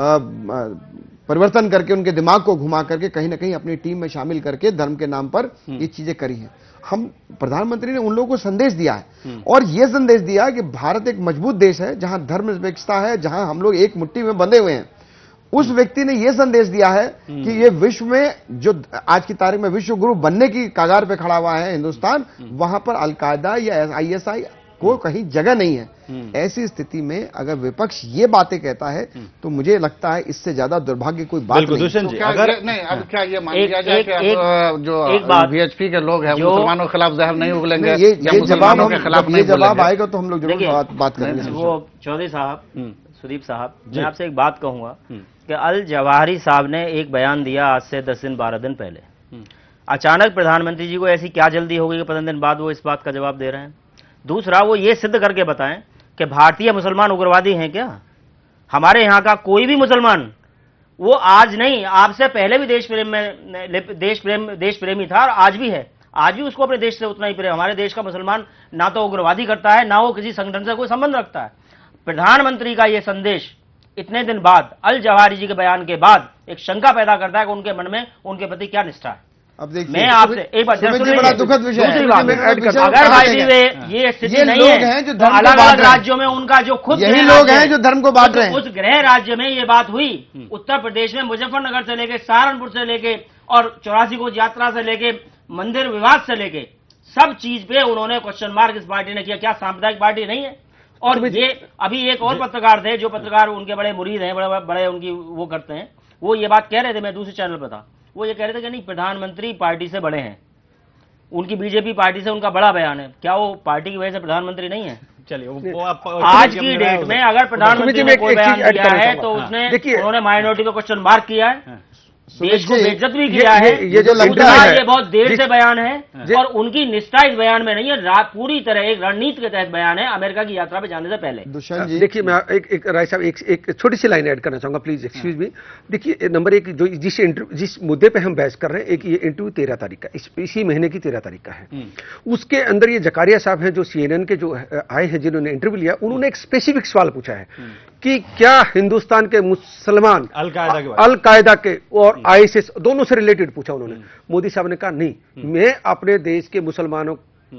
परिवर्तन करके उनके दिमाग को घुमा करके कहीं ना कहीं अपनी टीम में शामिल करके धर्म के नाम पर ये चीजें करी हैं। हम प्रधानमंत्री ने उन लोगों को संदेश दिया है और यह संदेश दिया कि भारत एक मजबूत देश है जहां धर्मनिरपेक्षता है, जहां हम लोग एक मुट्ठी में बंधे हुए हैं। उस व्यक्ति ने यह संदेश दिया है कि ये विश्व में जो आज की तारीख में विश्व गुरु बनने की कगार पे खड़ा हुआ है हिंदुस्तान, वहां पर अलकायदा या आईएसआई को कहीं जगह नहीं है। ऐसी स्थिति में अगर विपक्ष ये बातें कहता है तो मुझे लगता है इससे ज्यादा दुर्भाग्य कोई बात नहीं। दुष्यंत जी, अगर नहीं, अब क्या ये मान लिया जाए कि जो वीएचपी के लोग हैं मुसलमानों के खिलाफ जहर नहीं उगलेंगे? ये जवाब के खिलाफ नहीं जवाब आएगा तो हम लोग जरूर बात करेंगे। वो चौधरी साहब, सुदीप साहब, मैं आपसे एक बात कहूंगा कि अल जवाहरी साहब ने एक बयान दिया आज से दस दिन बारह दिन पहले। अचानक प्रधानमंत्री जी को ऐसी क्या जल्दी हो गई कि पंद्रह दिन बाद वो इस बात का जवाब दे रहे हैं? दूसरा, वो ये सिद्ध करके बताएं कि भारतीय मुसलमान उग्रवादी हैं क्या? हमारे यहाँ का कोई भी मुसलमान, वो आज नहीं, आपसे पहले भी देश प्रेम में देश प्रेम देश प्रेमी था और आज भी है। आज भी उसको अपने देश से उतना ही प्रेम। हमारे देश का मुसलमान ना तो उग्रवादी करता है, ना वो किसी संगठन से कोई संबंध रखता है। प्रधानमंत्री का ये संदेश इतने दिन बाद, अल जवाहरी जी के बयान के बाद, एक शंका पैदा करता है कि उनके मन में उनके प्रति क्या निष्ठा है। अब देखिए, मैं आपसे एक बार बड़ा दुखद विषय है। अगर भाई ये स्थिति नहीं है जो अलग अलग राज्यों में उनका जो खुद यही लोग हैं जो धर्म को बांट रहे हैं। उस गृह राज्य में ये बात हुई, उत्तर प्रदेश में मुजफ्फरनगर से लेके सहारनपुर से लेके और चौरासी को यात्रा से लेके मंदिर विवाद से लेके सब चीज पे उन्होंने क्वेश्चन मार्क इस पार्टी ने किया। क्या सांप्रदायिक पार्टी नहीं है? और ये अभी एक और पत्रकार थे, जो पत्रकार उनके बड़े मुरीद हैं, बड़े बड़े उनकी वो करते हैं, वो ये बात कह रहे थे, मैं दूसरे चैनल पर था, वो ये कह रहे थे कि नहीं प्रधानमंत्री पार्टी से बड़े हैं, उनकी बीजेपी पार्टी से उनका बड़ा बयान है। क्या वो पार्टी की वजह से प्रधानमंत्री नहीं है? चलिए, वो आप आज की डेट में अगर प्रधानमंत्री ने कोई बयान दिया है तो उसने उन्होंने माइनॉरिटी को क्वेश्चन मार्क किया है, देश को बेइज्जत भी किया है। ये जो लगता है ये बहुत देर से बयान है और उनकी निष्ठा इस बयान में नहीं है, पूरी तरह एक रणनीति के तहत बयान है अमेरिका की यात्रा पे जाने से पहले। देखिए, मैं एक एक राय साहब एक एक छोटी सी लाइन ऐड करना चाहूंगा, प्लीज एक्सक्यूज मी। देखिए, नंबर एक, जो जिस इंटरव्यू जिस मुद्दे पे हम बहस कर रहे हैं, एक ये इंटरव्यू तेरह तारीख का, इस, इसी महीने की तेरह तारीख का है। उसके अंदर ये जकारिया साहब हैं जो सीएनएन के जो आए हैं, जिन्होंने इंटरव्यू लिया, उन्होंने एक स्पेसिफिक सवाल पूछा है कि क्या हिंदुस्तान के मुसलमान अलकायदा के अलकायदा के और आईएसआई दोनों से रिलेटेड पूछा उन्होंने। मोदी साहब ने कहा नहीं, मैं अपने देश के मुसलमानों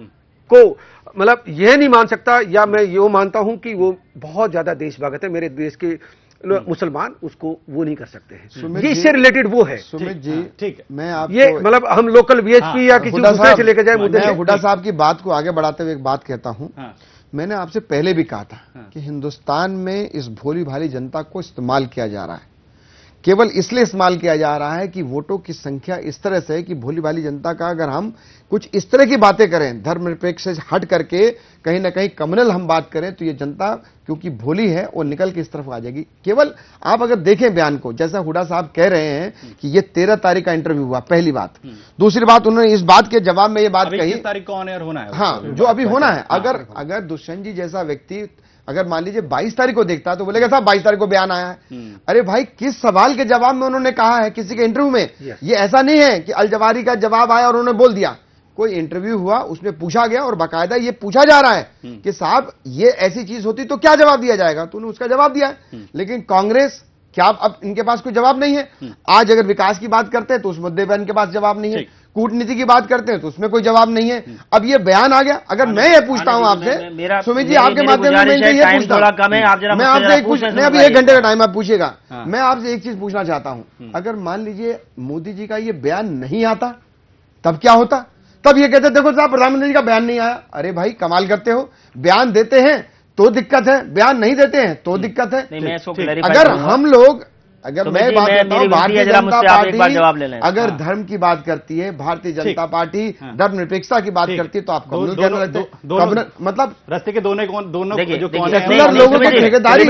को मतलब यह नहीं मान सकता, या मैं ये मानता हूं कि वो बहुत ज्यादा देशभक्त है, मेरे देश के मुसलमान उसको वो नहीं कर सकते हैं। ये इससे रिलेटेड वो है। सुमित जी, ठीक है, मैं आप ये मतलब हम लोकल वीएचपी या किसी दूसरे से लेकर जाए मुद्दे। हुड्डा साहब की बात को आगे बढ़ाते हुए एक बात कहता हूं, मैंने आपसे पहले भी कहा था कि हिंदुस्तान में इस भोली भाली जनता को इस्तेमाल किया जा रहा है। केवल इसलिए इस्तेमाल किया जा रहा है कि वोटों की संख्या इस तरह से है कि भोली भाली जनता का अगर हम कुछ इस तरह की बातें करें, धर्मनिरपेक्ष से हट करके कहीं ना कहीं कम्युनल हम बात करें, तो ये जनता क्योंकि भोली है वो निकल के इस तरफ आ जाएगी। केवल आप अगर देखें बयान को, जैसा हुड्डा साहब कह रहे हैं कि ये तेरह तारीख का इंटरव्यू हुआ, पहली बात। दूसरी बात, उन्होंने इस बात के जवाब में ये बात कही, तारीख को ऑन एयर होना है, हाँ, जो अभी होना है। अगर अगर दुष्यंत जी जैसा व्यक्ति अगर मान लीजिए बाईस तारीख को देखता है तो बोलेगा साहब बाईस तारीख को बयान आया है। अरे भाई, किस सवाल के जवाब में उन्होंने कहा है किसी के इंटरव्यू में? ये ऐसा नहीं है कि अल जवाहरी का जवाब आया और उन्होंने बोल दिया। कोई इंटरव्यू हुआ, उसमें पूछा गया और बाकायदा ये पूछा जा रहा है कि साहब ये ऐसी चीज होती तो क्या जवाब दिया जाएगा, तो उन्होंने उसका जवाब दिया है। लेकिन कांग्रेस, क्या अब इनके पास कोई जवाब नहीं है? आज अगर विकास की बात करते हैं तो उस मुद्दे पर इनके पास जवाब नहीं है। कूटनीति की बात करते हैं तो उसमें कोई जवाब नहीं है। अब ये बयान आ गया, अगर मैं ये पूछता हूं आपसे, सुमित जी आपके माध्यम से मैं ये पूछता हूं, मैं आपसे एक पूछ मैं अभी एक घंटे का टाइम आप पूछिएगा, मैं आपसे एक चीज पूछना चाहता हूं, अगर मान लीजिए मोदी जी का ये बयान नहीं आता तब क्या होता? तब ये कहते देखो साहब प्रधानमंत्री जी का बयान नहीं आया। अरे भाई कमाल करते हो, बयान देते हैं तो दिक्कत है, बयान नहीं देते हैं तो दिक्कत है। अगर हम लोग अगर तो मैं बात करता हूं भारतीय जनता पार्टी अगर हाँ। धर्म की बात करती है, भारतीय जनता पार्टी हाँ। धर्मनिरपेक्षता की बात करती है तो आप कम्युनल कहने लगते हैं। मतलब रास्ते के दोनों कौन दोनों जो कौन लोगों को ठेकेदारी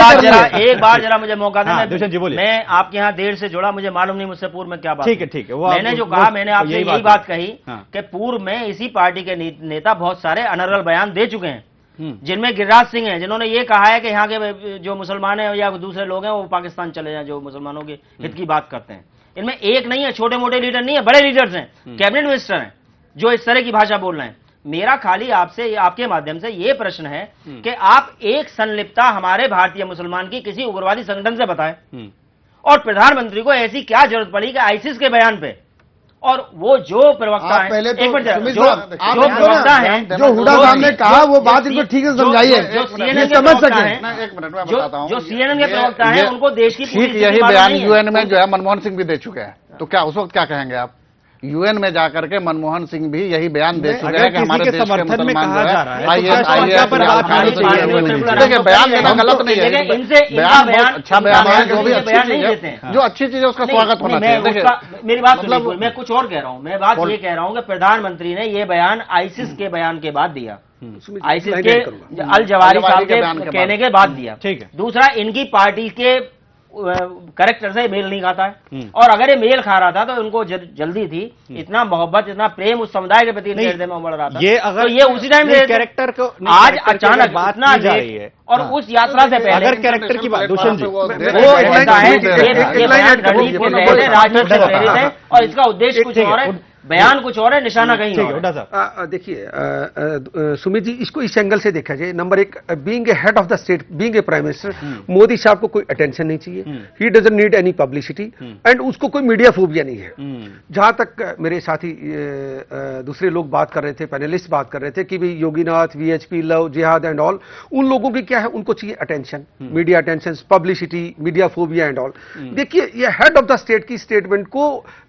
एक बार जरा मुझे मौका देना। जी बोलिए। मैं आपके यहाँ देर से जुड़ा, मुझे मालूम नहीं मुझसे पूर्व में क्या बात। ठीक है ठीक है, मैंने जो कहा मैंने आपसे यही बात कही कि पूर्व में इसी पार्टी के नेता बहुत सारे अनर्गल बयान दे चुके हैं, जिनमें गिरिराज सिंह हैं, जिन्होंने ये कहा है कि यहाँ के जो मुसलमान हैं या दूसरे लोग हैं वो पाकिस्तान चले जाएं, जो मुसलमानों के हित की बात करते हैं। इनमें एक नहीं है, छोटे मोटे लीडर नहीं है, बड़े लीडर्स हैं, कैबिनेट मिनिस्टर हैं जो इस तरह की भाषा बोल रहे हैं। मेरा खाली आपसे आपके माध्यम से ये प्रश्न है कि आप एक संलिप्तता हमारे भारतीय मुसलमान की किसी उग्रवादी संगठन से बताएं, और प्रधानमंत्री को ऐसी क्या जरूरत पड़ी कि आईसिस के बयान पे, और वो जो प्रवक्ता है, पहले तो एक मिनट, जो, जो, जो प्रवक्ता है, जो हुडा साहब ने कहा वो बात इनको ठीक से समझाइए, जो सीएनएन के समझ प्रवक्ता सके। हैं, एक मिनट में बताता हूँ, जो सीएनएन के प्रवक्ता हैं उनको देश की ठीक यही बयान यूएन में जो है मनमोहन सिंह भी दे चुके हैं, तो क्या उस वक्त क्या कहेंगे आप? यूएन में जाकर के मनमोहन सिंह भी यही बयान दे चुके हैं कि हमारे देश के मुसलमान जो है आईएस आईएस देखिए बयान देना गलत नहीं है, बयान बहुत अच्छा बयान है, जो भी अच्छी चीज है, जो अच्छी चीज है उसका स्वागत होना चाहिए। देखिए मेरी बात मतलब मैं कुछ और कह रहा हूँ, मैं बात ये कह रहा हूँ कि प्रधानमंत्री ने ये बयान आईसिस के बयान के बाद दिया, आईसिस के अल जवारी साहब के कहने के बाद दिया। ठीक है। दूसरा, इनकी पार्टी के करेक्टर से मेल नहीं खाता है, और अगर ये मेल खा रहा था तो उनको जल्दी थी, इतना मोहब्बत इतना प्रेम उस समुदाय के प्रति हृदय में उमड़ रहा था, ये अगर तो ये उसी टाइम कैरेक्टर को आज अचानक बात ना जा रही है, और उस यात्रा से पहले अगर कैरेक्टर की बात दुष्यंत जी वो कहता है कि ये बयान रणनीति के तहत राजनीति से प्रेरित है और इसका उद्देश्य कुछ और है, बयान कुछ और है, निशाना कहीं और है। देखिए सुमित जी, इसको इस एंगल से देखा जाए, नंबर एक, being a head of the state, being a prime minister, Modi साहब को कोई अटेंशन नहीं चाहिए, he doesn't need any publicity, and उसको कोई मीडिया फोबिया नहीं है। जहां तक मेरे साथी दूसरे लोग बात कर रहे थे, पैनलिस्ट बात कर रहे थे कि भाई Yoginath, VHP, love jihad and all, उन लोगों की क्या है, उनको चाहिए attention, media attention, publicity, media phobia and all. देखिए ये हेड ऑफ द स्टेट की स्टेटमेंट को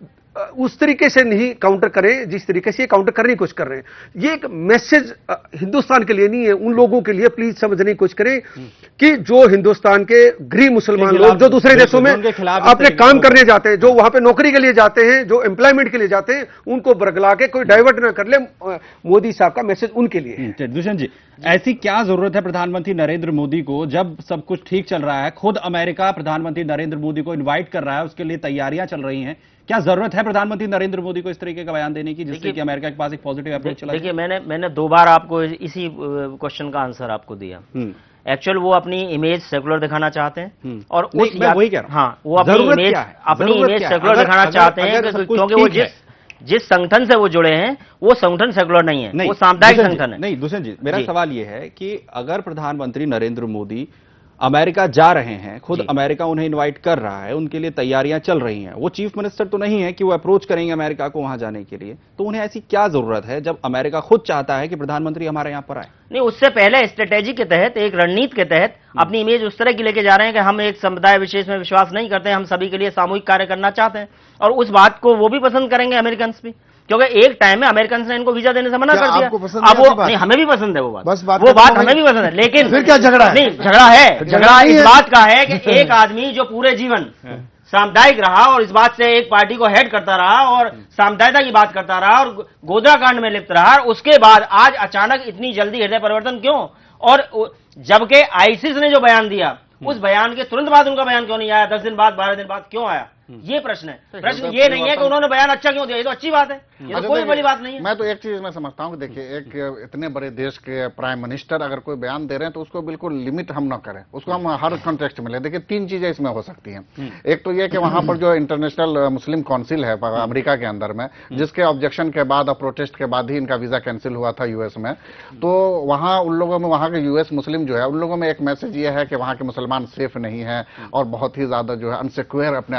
उस तरीके से नहीं काउंटर करें जिस तरीके से ये काउंटर करने की कोशिश कर रहे हैं। ये एक मैसेज हिंदुस्तान के लिए नहीं है, उन लोगों के लिए प्लीज समझने की कोशिश करें कि जो हिंदुस्तान के गरीब मुसलमान लोग जो दूसरे देशों में अपने काम करने जाते हैं, जो वहां पे नौकरी के लिए जाते हैं, जो एम्प्लॉयमेंट के लिए जाते हैं, उनको बरगला के कोई डाइवर्ट ना कर ले। मोदी साहब का मैसेज उनके लिए है। दुष्यंत जी, ऐसी क्या जरूरत है प्रधानमंत्री नरेंद्र मोदी को, जब सब कुछ ठीक चल रहा है, खुद अमेरिका प्रधानमंत्री नरेंद्र मोदी को इन्वाइट कर रहा है, उसके लिए तैयारियां चल रही हैं, क्या जरूरत है प्रधानमंत्री नरेंद्र मोदी को इस तरीके का बयान देने की जिससे कि अमेरिका के पास एक पॉजिटिव अप्रोच चला? देखिए मैंने मैंने दो बार आपको इसी क्वेश्चन का आंसर आपको दिया। एक्चुअल वो अपनी इमेज सेकुलर दिखाना चाहते हैं, और उस मैं वही कह रहा हूं, हाँ वो अपनी इमेज अपनी इमेज सेकुलर दिखाना चाहते हैं, क्योंकि वो जिस जिस संगठन से वो जुड़े हैं वो संगठन सेकुलर नहीं है, वो सामुदायिक संगठन है। नहीं दुष्यंत जी, मेरा सवाल ये है कि अगर प्रधानमंत्री नरेंद्र मोदी अमेरिका जा रहे हैं, खुद अमेरिका उन्हें इनवाइट कर रहा है, उनके लिए तैयारियां चल रही हैं, वो चीफ मिनिस्टर तो नहीं है कि वो अप्रोच करेंगे अमेरिका को वहां जाने के लिए, तो उन्हें ऐसी क्या जरूरत है जब अमेरिका खुद चाहता है कि प्रधानमंत्री हमारे यहां पर आए? नहीं, उससे पहले स्ट्रेटेजी के तहत, एक रणनीति के तहत अपनी इमेज उस तरह की लेके जा रहे हैं कि हम एक समुदाय विशेष में विश्वास नहीं करते, हम सभी के लिए सामूहिक कार्य करना चाहते हैं, और उस बात को वो भी पसंद करेंगे अमेरिकन भी, क्योंकि एक टाइम में अमेरिकन ने इनको वीजा देने से मना कर दिया। अब वो नहीं, हमें भी पसंद है वो बात, बस बात वो बात हमें भी पसंद है, लेकिन फिर क्या झगड़ा है? नहीं, झगड़ा है, झगड़ा इस बात का है कि एक आदमी जो पूरे जीवन सामुदायिक रहा और इस बात से एक पार्टी को हेड करता रहा और सामुदायिकता की बात करता रहा और गोधरा कांड में लिप्त रहा, उसके बाद आज अचानक इतनी जल्दी हृदय परिवर्तन क्यों? और जबकि आईसिस ने जो बयान दिया, उस बयान के तुरंत बाद उनका बयान क्यों नहीं आया? दस दिन बाद, बारह दिन बाद क्यों आया? ये प्रश्न है। प्रश्न ये नहीं है कि उन्होंने बयान अच्छा क्यों दिया, ये तो अच्छी बात है, ये तो कोई बड़ी बात नहीं है। मैं तो एक चीज मैं समझता हूं कि देखिए, एक इतने बड़े देश के प्राइम मिनिस्टर अगर कोई बयान दे रहे हैं तो उसको बिल्कुल लिमिट हम ना करें, उसको हम हर कॉन्टेक्स्ट में ले। देखिए तीन चीजें इसमें हो सकती हैं। एक तो ये कि वहां पर जो इंटरनेशनल मुस्लिम काउंसिल है अमेरिका के अंदर में, जिसके ऑब्जेक्शन के बाद और प्रोटेस्ट के बाद ही इनका वीजा कैंसिल हुआ था यूएस में, तो वहां उन लोगों में, वहां के यूएस मुस्लिम जो है, उन लोगों में एक मैसेज ये है कि वहां के मुसलमान सेफ नहीं है और बहुत ही ज्यादा जो है अनसिक्योर अपने आप में महसूस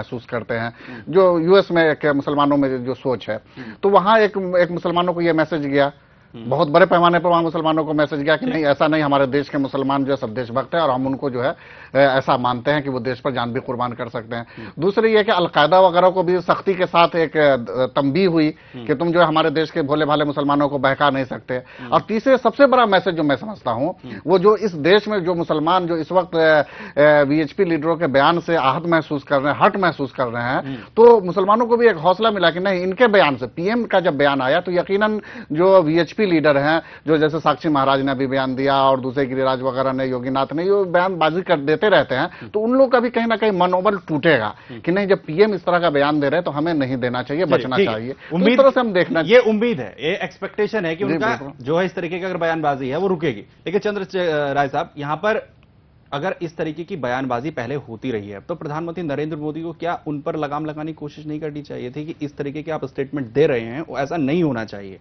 महसूस करते हैं, जो यूएस में एक मुसलमानों में जो सोच है, तो वहां एक एक मुसलमानों को यह मैसेज गया, बहुत बड़े पैमाने पर वहां मुसलमानों को मैसेज गया कि नहीं, ऐसा नहीं, हमारे देश के मुसलमान जो है सब देशभक्त है और हम उनको जो है ऐसा मानते हैं कि वो देश पर जान भी कुर्बान कर सकते हैं। दूसरी ये कि अलकायदा वगैरह को भी सख्ती के साथ एक तंबीह हुई कि तुम जो है हमारे देश के भोले भाले मुसलमानों को बहका नहीं सकते। और तीसरे सबसे बड़ा मैसेज जो मैं समझता हूं वो जो इस देश में जो मुसलमान जो इस वक्त वीएचपी लीडरों के बयान से आहत महसूस कर रहे हैं, हर्ट महसूस कर रहे हैं, तो मुसलमानों को भी एक हौसला मिला कि नहीं, इनके बयान से, पीएम का जब बयान आया तो यकीनन जो वीएचपी लीडर हैं, जो जैसे साक्षी महाराज ने भी बयान दिया और दूसरे गिरिराज वगैरह ने, योगीनाथ ने, ये बयानबाजी कर देते रहते हैं, तो उन लोगों का भी कहीं ना कहीं मनोबल टूटेगा कि नहीं, जब पीएम इस तरह का बयान दे रहे हैं तो हमें नहीं देना चाहिए, बचना चाहिए। उम्मीद तरह से हम देखना, ये उम्मीद है, ये एक्सपेक्टेशन है कि उनका जो है इस तरीके की अगर बयानबाजी है वो रुकेगी। लेकिन चंद्र राय साहब, यहां पर अगर इस तरीके की बयानबाजी पहले होती रही है तो प्रधानमंत्री नरेंद्र मोदी को क्या उन पर लगाम लगाने की कोशिश नहीं करनी चाहिए थी कि इस तरीके के आप स्टेटमेंट दे रहे हैं, ऐसा नहीं होना चाहिए?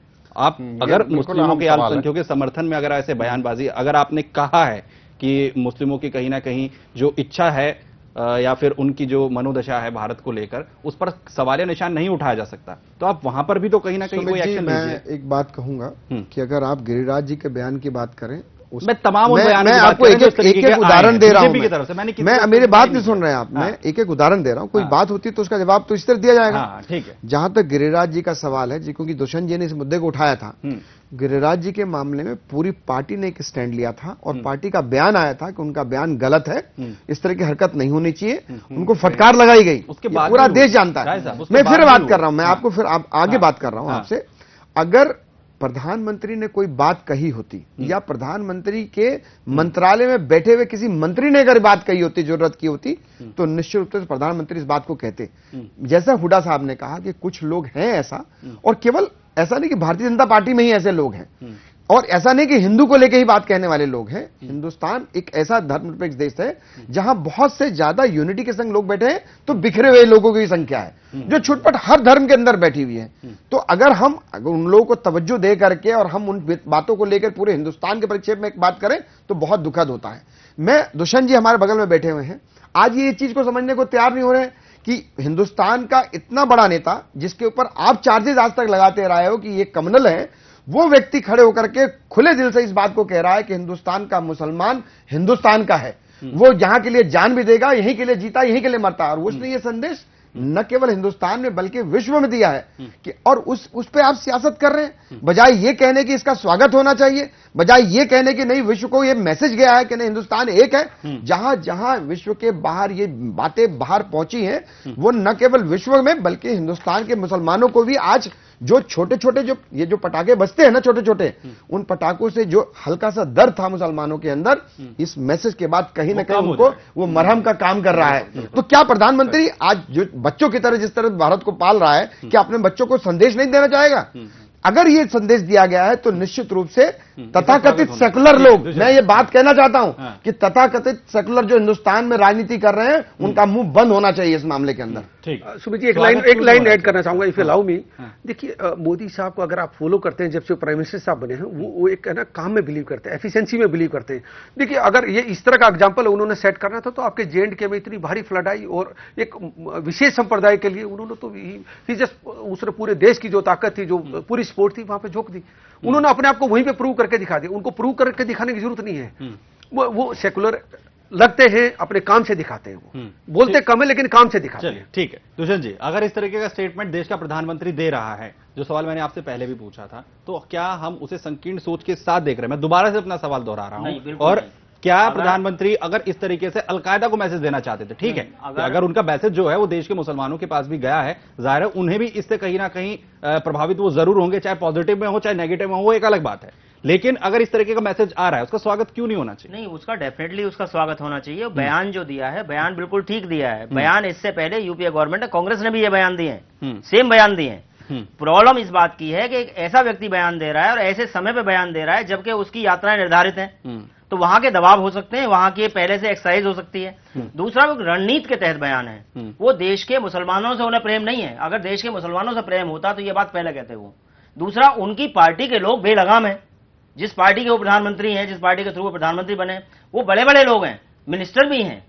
आप अगर मुस्लिमों के अल्पसंख्यकों के समर्थन में अगर ऐसे बयानबाजी, अगर आपने कहा है कि मुस्लिमों की कहीं ना कहीं जो इच्छा है या फिर उनकी जो मनोदशा है भारत को लेकर, उस पर सवालिया निशान नहीं उठाया जा सकता, तो आप वहां पर भी तो कहीं ना कहीं कोई एक्शन लीजिए। मैं एक बात कहूंगा कि अगर आप गिरिराज जी के बयान की बात करें, मैं तमाम मैं, मैं आपको एक एक, एक, एक उदाहरण दे रहा हूं, मैं, मैं मेरे बात नहीं सुन रहे हैं आप, मैं एक एक उदाहरण दे रहा हूं, कोई बात होती तो उसका जवाब तो इस तरह दिया जाएगा। ठीक है। जहां तक गिरिराज जी का सवाल है जी, क्योंकि दुष्यंत जी ने इस मुद्दे को उठाया था, गिरिराज जी के मामले में पूरी पार्टी ने एक स्टैंड लिया था और पार्टी का बयान आया था कि उनका बयान गलत है, इस तरह की हरकत नहीं होनी चाहिए, उनको फटकार लगाई गई, पूरा देश जानता है। मैं फिर बात कर रहा हूं, मैं आपको फिर आगे बात कर रहा हूं आपसे, अगर प्रधानमंत्री ने कोई बात कही होती या प्रधानमंत्री के मंत्रालय में बैठे हुए किसी मंत्री ने अगर बात कही होती, जरूरत की होती, तो निश्चित रूप से प्रधानमंत्री इस बात को कहते। जैसा हुड्डा साहब ने कहा कि कुछ लोग हैं ऐसा, और केवल ऐसा नहीं कि भारतीय जनता पार्टी में ही ऐसे लोग हैं, और ऐसा नहीं कि हिंदू को लेकर ही बात कहने वाले लोग हैं। हिंदुस्तान एक ऐसा धर्मनिरपेक्ष देश है जहां बहुत से ज्यादा यूनिटी के संग लोग बैठे हैं, तो बिखरे हुए लोगों की संख्या है जो छुटपुट हर धर्म के अंदर बैठी हुई है। तो अगर हम अगर उन लोगों को तवज्जो दे करके और हम उन बातों को लेकर पूरे हिंदुस्तान के परिप्रेक्ष्य में एक बात करें तो बहुत दुखद होता है। मैं दुष्यंत जी हमारे बगल में बैठे हुए हैं, आज ये चीज को समझने को तैयार नहीं हो रहे कि हिंदुस्तान का इतना बड़ा नेता जिसके ऊपर आप चार्जेस आज तक लगाते रहे हो कि ये कम्युनल है, वो व्यक्ति खड़े होकर के खुले दिल से इस बात को कह रहा है कि हिंदुस्तान का मुसलमान हिंदुस्तान का है, वो यहां के लिए जान भी देगा, यहीं के लिए जीता, यहीं के लिए मरता। और उसने ये संदेश न केवल हिंदुस्तान में बल्कि विश्व में दिया है कि, और उस उस पे आप सियासत कर रहे हैं, बजाय ये कहने की इसका स्वागत होना चाहिए, बजाय ये कहने की नहीं, विश्व को ये मैसेज गया है कि नहीं, हिंदुस्तान एक है। जहां जहां विश्व के बाहर ये बातें बाहर पहुंची हैं, वो न केवल विश्व में बल्कि हिंदुस्तान के मुसलमानों को भी आज जो छोटे छोटे जो ये जो पटाखे बजते हैं ना, छोटे छोटे, उन पटाखों से जो हल्का सा दर्द था मुसलमानों के अंदर, इस मैसेज के बाद कहीं ना कहीं उनको वो मरहम का काम कर रहा है। तो क्या प्रधानमंत्री आज जो बच्चों की तरह जिस तरह भारत को पाल रहा है, क्या अपने बच्चों को संदेश नहीं देना चाहेगा? अगर ये संदेश दिया गया है तो निश्चित रूप से तथाकथित सेकुलर लोग, मैं ये बात कहना चाहता हूं कि तथाकथित सेकुलर जो हिंदुस्तान में राजनीति कर रहे हैं, उनका मुंह बंद होना चाहिए इस मामले के अंदर। ठीक, सुमित जी एक लाइन एक लाइन ऐड करना चाहूंगा, इफ अलाउ मी। देखिए, मोदी साहब को अगर आप फॉलो करते हैं, जब से प्राइम मिनिस्टर साहब बने हैं, वो वो एक है ना काम में बिलीव करते हैं, एफिशिएंसी में बिलीव करते हैं। देखिए, अगर ये इस तरह का एग्जाम्पल उन्होंने सेट करना था तो आपके जे एंड के में इतनी भारी फ्लड आई और एक विशेष संप्रदाय के लिए उन्होंने तो ही जस्ट उसने पूरे देश की जो ताकत थी, जो पूरी सपोर्ट थी, वहां पर झोंक दी। उन्होंने अपने आप को वहीं पे प्रूव करके दिखा दिया। उनको प्रूव करके दिखाने की जरूरत नहीं है, वो वो सेकुलर लगते हैं, अपने काम से दिखाते हैं, वो बोलते कम है लेकिन काम से दिखाते हैं। ठीक है दुष्यंत जी, अगर इस तरीके का स्टेटमेंट देश का प्रधानमंत्री दे रहा है, जो सवाल मैंने आपसे पहले भी पूछा था, तो क्या हम उसे संकीर्ण सोच के साथ देख रहे हैं? मैं दोबारा से अपना सवाल दोहरा रहा हूं, और क्या प्रधानमंत्री अगर इस तरीके से अलकायदा को मैसेज देना चाहते थे, ठीक है, अगर, अगर उनका मैसेज जो है वो देश के मुसलमानों के पास भी गया है, जाहिर है उन्हें भी इससे कहीं ना कहीं प्रभावित वो जरूर होंगे, चाहे पॉजिटिव में हो चाहे नेगेटिव में हो, वो एक अलग बात है। लेकिन अगर इस तरीके का मैसेज आ रहा है, उसका स्वागत क्यों नहीं होना चाहिए? नहीं, उसका डेफिनेटली उसका स्वागत होना चाहिए। बयान जो दिया है, बयान बिल्कुल ठीक दिया है। बयान इससे पहले यूपीए गवर्नमेंट ने, कांग्रेस ने भी ये बयान दिए हैं, सेम बयान दिए हैं। प्रॉब्लम इस बात की है कि एक ऐसा व्यक्ति बयान दे रहा है और ऐसे समय पे बयान दे रहा है जबकि उसकी यात्राएं निर्धारित हैं, तो वहां के दबाव हो सकते हैं, वहां की पहले से एक्सरसाइज हो सकती है। दूसरा, वो रणनीति के तहत बयान है, वो देश के मुसलमानों से उन्हें प्रेम नहीं है। अगर देश के मुसलमानों से प्रेम होता तो ये बात पहले कहते वो। दूसरा, उनकी पार्टी के लोग बेलगाम है, जिस पार्टी के वो प्रधानमंत्री हैं, जिस पार्टी के थ्रू वो प्रधानमंत्री बने, वो बड़े बड़े लोग हैं, मिनिस्टर भी हैं,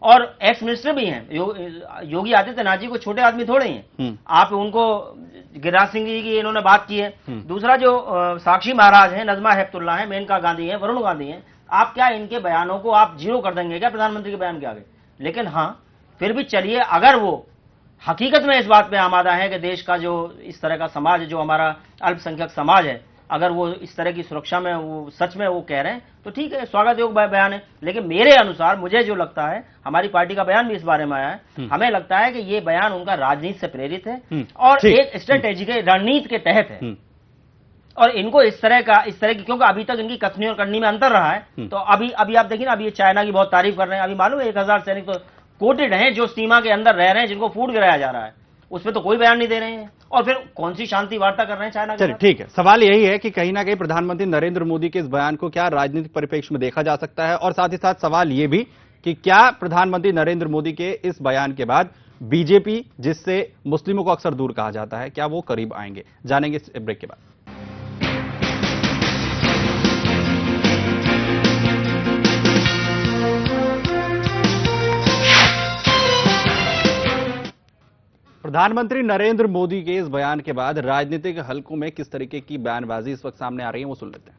और एक्स मिनिस्टर भी हैं। यो, योगी आदित्यनाथ जी को छोटे आदमी थोड़े ही हैं। आप उनको, गिरिराज सिंह जी की इन्होंने बात की है। दूसरा जो आ, साक्षी महाराज हैं, नजमा हेपतुल्ला हैं, मेनका गांधी हैं, वरुण गांधी हैं, आप क्या इनके बयानों को आप जीरो कर देंगे क्या प्रधानमंत्री के बयान के आगे? लेकिन हाँ, फिर भी चलिए, अगर वो हकीकत में इस बात पे आमादा है कि देश का जो इस तरह का समाज, जो हमारा अल्पसंख्यक समाज है, अगर वो इस तरह की सुरक्षा में वो सच में वो कह रहे हैं तो ठीक है, स्वागत योग्य बयान है। लेकिन मेरे अनुसार, मुझे जो लगता है, हमारी पार्टी का बयान भी इस बारे में आया है, हमें लगता है कि ये बयान उनका राजनीति से प्रेरित है और एक स्ट्रेटेजी के रणनीति के तहत है। और इनको इस तरह का इस तरह की, क्योंकि अभी तक इनकी कथनी और करनी में अंतर रहा है। तो अभी अभी आप देखिए ना, अभी ये चाइना की बहुत तारीफ कर रहे हैं। अभी मालूम है एक हजार सैनिक तो कोटेड हैं जो सीमा के अंदर रह रहे हैं, जिनको फूड गिराया जा रहा है, उसमें तो कोई बयान नहीं दे रहे हैं। और फिर कौन सी शांति वार्ता कर रहे हैं चाइना के साथ? ठीक है, सवाल यही है कि कहीं ना कहीं प्रधानमंत्री नरेंद्र मोदी के इस बयान को क्या राजनीतिक परिप्रेक्ष्य में देखा जा सकता है, और साथ ही साथ सवाल यह भी कि क्या प्रधानमंत्री नरेंद्र मोदी के इस बयान के बाद बीजेपी, जिससे मुस्लिमों को अक्सर दूर कहा जाता है, क्या वो करीब आएंगे? जानेंगे इस ब्रेक के बाद। प्रधानमंत्री नरेंद्र मोदी के इस बयान के बाद राजनीतिक हलकों में किस तरीके की बयानबाजी इस वक्त सामने आ रही है, वो सुन लेते हैं।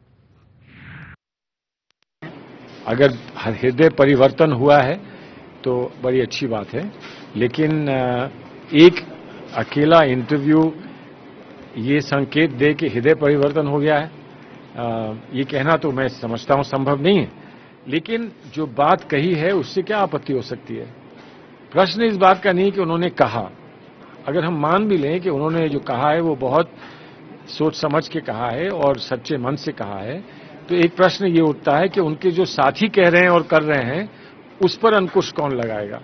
अगर हृदय परिवर्तन हुआ है तो बड़ी अच्छी बात है, लेकिन एक अकेला इंटरव्यू ये संकेत दे कि हृदय परिवर्तन हो गया है, ये कहना तो मैं समझता हूं संभव नहीं है। लेकिन जो बात कही है उससे क्या आपत्ति हो सकती है? प्रश्न इस बात का नहीं कि उन्होंने कहा। अगर हम मान भी लें कि उन्होंने जो कहा है वो बहुत सोच समझ के कहा है और सच्चे मन से कहा है, तो एक प्रश्न ये उठता है कि उनके जो साथी कह रहे हैं और कर रहे हैं उस पर अंकुश कौन लगाएगा?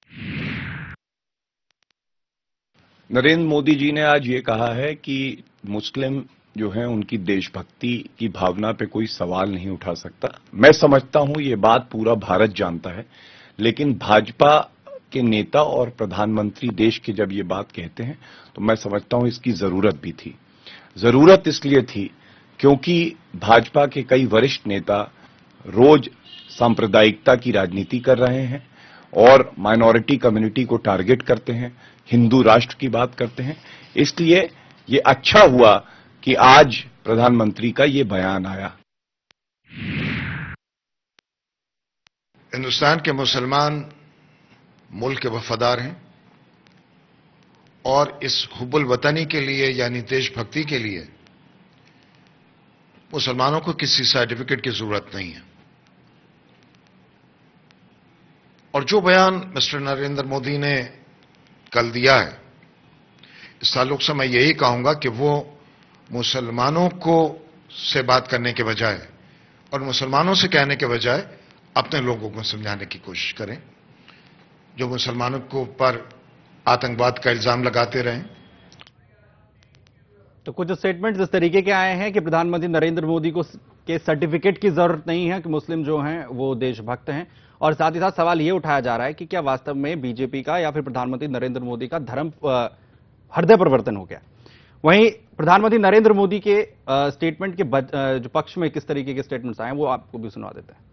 नरेंद्र मोदी जी ने आज ये कहा है कि मुस्लिम जो हैं उनकी देशभक्ति की भावना पे कोई सवाल नहीं उठा सकता। मैं समझता हूं ये बात पूरा भारत जानता है, लेकिन भाजपा के नेता और प्रधानमंत्री देश के जब ये बात कहते हैं तो मैं समझता हूं इसकी जरूरत भी थी। जरूरत इसलिए थी क्योंकि भाजपा के कई वरिष्ठ नेता रोज सांप्रदायिकता की राजनीति कर रहे हैं और माइनॉरिटी कम्युनिटी को टारगेट करते हैं, हिंदू राष्ट्र की बात करते हैं। इसलिए ये अच्छा हुआ कि आज प्रधानमंत्री का ये बयान आया। हिंदुस्तान के मुसलमान मुल्क के वफादार हैं और इस हुब्बुल वतनी के लिए, यानी देशभक्ति के लिए, मुसलमानों को किसी सर्टिफिकेट की जरूरत नहीं है। और जो बयान मिस्टर नरेंद्र मोदी ने कल दिया है, इस ताल्लुक से मैं यही कहूंगा कि वो मुसलमानों को से बात करने के बजाय और मुसलमानों से कहने के बजाय अपने लोगों को समझाने की कोशिश करें, जो मुसलमानों को ऊपर आतंकवाद का इल्जाम लगाते रहें। तो कुछ स्टेटमेंट्स इस तरीके के आए हैं कि प्रधानमंत्री नरेंद्र मोदी को के सर्टिफिकेट की जरूरत नहीं है कि मुस्लिम जो हैं वो देशभक्त हैं, और साथ ही साथ सवाल ये उठाया जा रहा है कि क्या वास्तव में बीजेपी का या फिर प्रधानमंत्री नरेंद्र मोदी का धर्म हृदय परिवर्तन हो गया। वहीं प्रधानमंत्री नरेंद्र मोदी के स्टेटमेंट के बज, जो पक्ष में किस तरीके के स्टेटमेंट्स आए हैं वो आपको भी सुना देते हैं।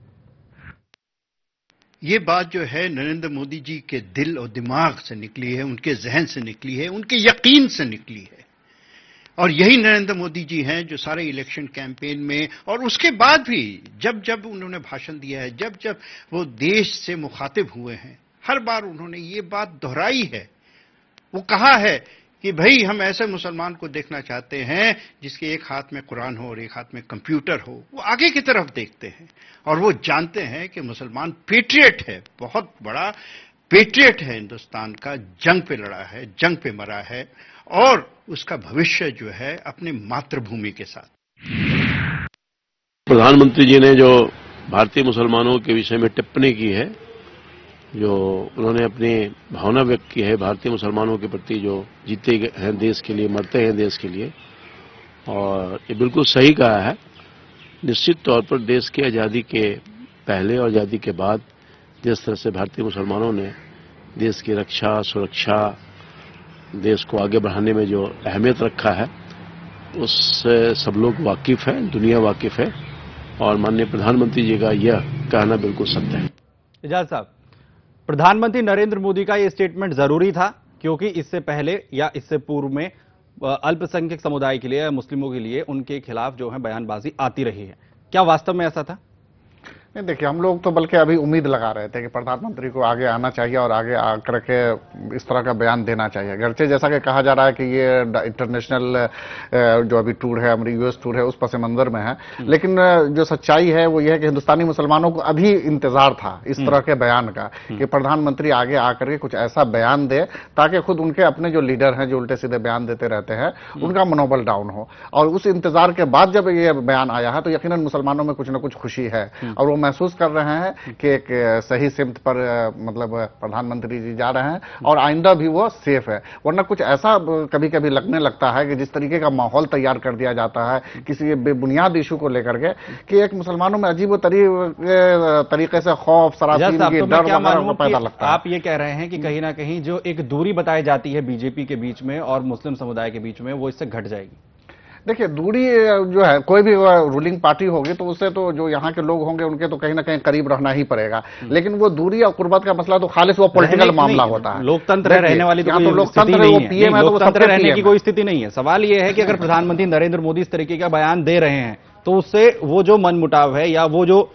ये बात जो है नरेंद्र मोदी जी के दिल और दिमाग से निकली है, उनके जहन से निकली है, उनके यकीन से निकली है। और यही नरेंद्र मोदी जी हैं जो सारे इलेक्शन कैंपेन में और उसके बाद भी जब जब उन्होंने भाषण दिया है, जब जब वो देश से मुखातिब हुए हैं, हर बार उन्होंने ये बात दोहराई है। वो कहा है कि भाई हम ऐसे मुसलमान को देखना चाहते हैं जिसके एक हाथ में कुरान हो और एक हाथ में कंप्यूटर हो। वो आगे की तरफ देखते हैं और वो जानते हैं कि मुसलमान पेट्रियट है, बहुत बड़ा पेट्रियट है, हिंदुस्तान का जंग पे लड़ा है, जंग पे मरा है और उसका भविष्य जो है अपनी मातृभूमि के साथ। प्रधानमंत्री जी ने जो भारतीय मुसलमानों के विषय में टिप्पणी की है, जो उन्होंने अपनी भावना व्यक्त की है भारतीय मुसलमानों के प्रति, जो जीते हैं देश के लिए, मरते हैं देश के लिए, और ये बिल्कुल सही कहा है। निश्चित तौर पर देश की आज़ादी के पहले और आज़ादी के बाद जिस तरह से भारतीय मुसलमानों ने देश की रक्षा, सुरक्षा, देश को आगे बढ़ाने में जो अहमियत रखा है, उससे सब लोग वाकिफ हैं, दुनिया वाकिफ है, और माननीय प्रधानमंत्री जी का यह कहना बिल्कुल सत्य है। इजाज साहब, प्रधानमंत्री नरेंद्र मोदी का यह स्टेटमेंट जरूरी था, क्योंकि इससे पहले या इससे पूर्व में अल्पसंख्यक समुदाय के लिए, मुस्लिमों के लिए उनके खिलाफ जो है बयानबाजी आती रही है। क्या वास्तव में ऐसा था? नहीं, देखिए, हम लोग तो बल्कि अभी उम्मीद लगा रहे थे कि प्रधानमंत्री को आगे आना चाहिए और आगे आकर के इस तरह का बयान देना चाहिए। गर्चे जैसा कि कहा जा रहा है कि ये इंटरनेशनल जो अभी टूर है, यूएस टूर है, उस पस मंजर में है, लेकिन जो सच्चाई है वो ये है कि हिंदुस्तानी मुसलमानों को अभी इंतजार था इस तरह के बयान का कि प्रधानमंत्री आगे आकर के कुछ ऐसा बयान दे ताकि खुद उनके अपने जो लीडर हैं, जो उल्टे सीधे बयान देते रहते हैं, उनका मनोबल डाउन हो। और उस इंतजार के बाद जब ये बयान आया है तो यकीनन मुसलमानों में कुछ न कुछ खुशी है और वो महसूस कर रहे हैं कि एक सही सिमत पर मतलब प्रधानमंत्री जी जा रहे हैं और आइंदा भी वो सेफ है। वरना कुछ ऐसा कभी कभी लगने लगता है कि जिस तरीके का माहौल तैयार कर दिया जाता है किसी बेबुनियाद इशू को लेकर के, कि एक मुसलमानों में अजीब तरीके से खौफ, सरासर डर वगैरह पैदा लगता है। आप ये कह रहे हैं कि कहीं ना कहीं जो एक दूरी बताई जाती है बीजेपी के बीच में और मुस्लिम समुदाय के बीच में, वो इससे घट जाएगी? देखिए, दूरी जो है, कोई भी रूलिंग पार्टी होगी तो उससे तो जो यहाँ के लोग होंगे उनके तो कहीं ना कहीं करीब रहना ही पड़ेगा, लेकिन वो दूरी और कुर्बत का मसला तो खालिस वो पॉलिटिकल मामला होता है। लोकतंत्र रहने वाली तो कोई लोकतंत्र नहीं है, लोकतंत्र रहने की कोई स्थिति नहीं है। सवाल ये है कि अगर प्रधानमंत्री नरेंद्र मोदी इस तरीके का बयान दे रहे हैं तो उससे वो जो मनमुटाव है या वो जो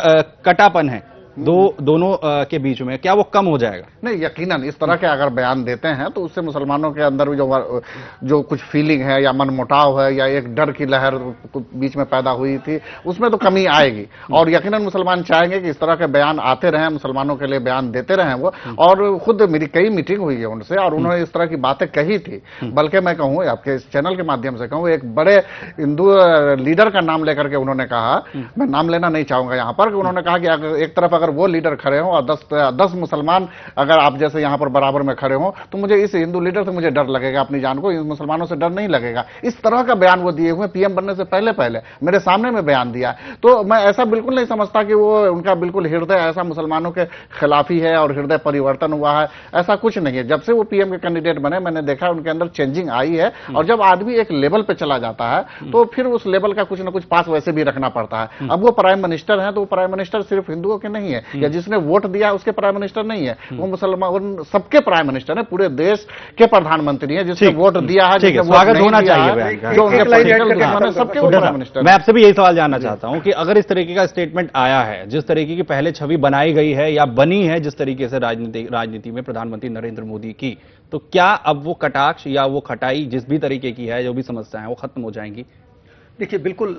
कटापन है दो दोनों के बीच में, क्या वो कम हो जाएगा? नहीं, यकीनन इस तरह के अगर बयान देते हैं तो उससे मुसलमानों के अंदर जो जो कुछ फीलिंग है या मनमुटाव है या एक डर की लहर बीच में पैदा हुई थी, उसमें तो कमी आएगी। और यकीनन मुसलमान चाहेंगे कि इस तरह के बयान आते रहें, मुसलमानों के लिए बयान देते रहें वो। और खुद मेरी कई मीटिंग हुई है उनसे और उन्होंने इस तरह की बातें कही थी। बल्कि मैं कहूँ, आपके इस चैनल के माध्यम से कहूँ, एक बड़े हिंदू लीडर का नाम लेकर के उन्होंने कहा, मैं नाम लेना नहीं चाहूंगा यहाँ पर, उन्होंने कहा कि एक तरफ अगर वो लीडर खड़े हों और दस दस मुसलमान अगर आप जैसे यहाँ पर बराबर में खड़े हों तो मुझे इस हिंदू लीडर से मुझे डर लगेगा, अपनी जान को, इन मुसलमानों से डर नहीं लगेगा। इस तरह का बयान वो दिए हुए पीएम बनने से पहले पहले मेरे सामने में बयान दिया। तो मैं ऐसा बिल्कुल नहीं समझता कि वो उनका बिल्कुल हृदय ऐसा मुसलमानों के खिलाफ ही है और हृदय परिवर्तन हुआ है, ऐसा कुछ नहीं है। जब से वो पीएम के कैंडिडेट बने मैंने देखा उनके अंदर चेंजिंग आई है। और जब आदमी एक लेवल पे चला जाता है तो फिर उस लेवल का कुछ ना कुछ पास वैसे भी रखना पड़ता है। अब वो प्राइम मिनिस्टर है तो वो प्राइम मिनिस्टर सिर्फ हिंदुओं के नहीं है या जिसने वोट दिया उसके प्राइम मिनिस्टर नहीं है, वो मुसलमान सबके प्राइम मिनिस्टर है, पूरे देश के प्रधानमंत्री है, जिसने वोट दिया है, जिसने स्वागत होना चाहिए जो उनके सबके प्राइम मिनिस्टर। मैं आपसे भी यही सवाल जानना चाहता हूं कि अगर इस तरीके का स्टेटमेंट आया है, जिस तरीके की पहले छवि बनाई गई है या बनी है जिस तरीके से राजनीति राजनीति में प्रधानमंत्री नरेंद्र मोदी की, तो क्या अब वो कटाक्ष या वो खटाई जिस भी तरीके की है, जो भी समस्या है, वो खत्म हो जाएंगी? देखिए, बिल्कुल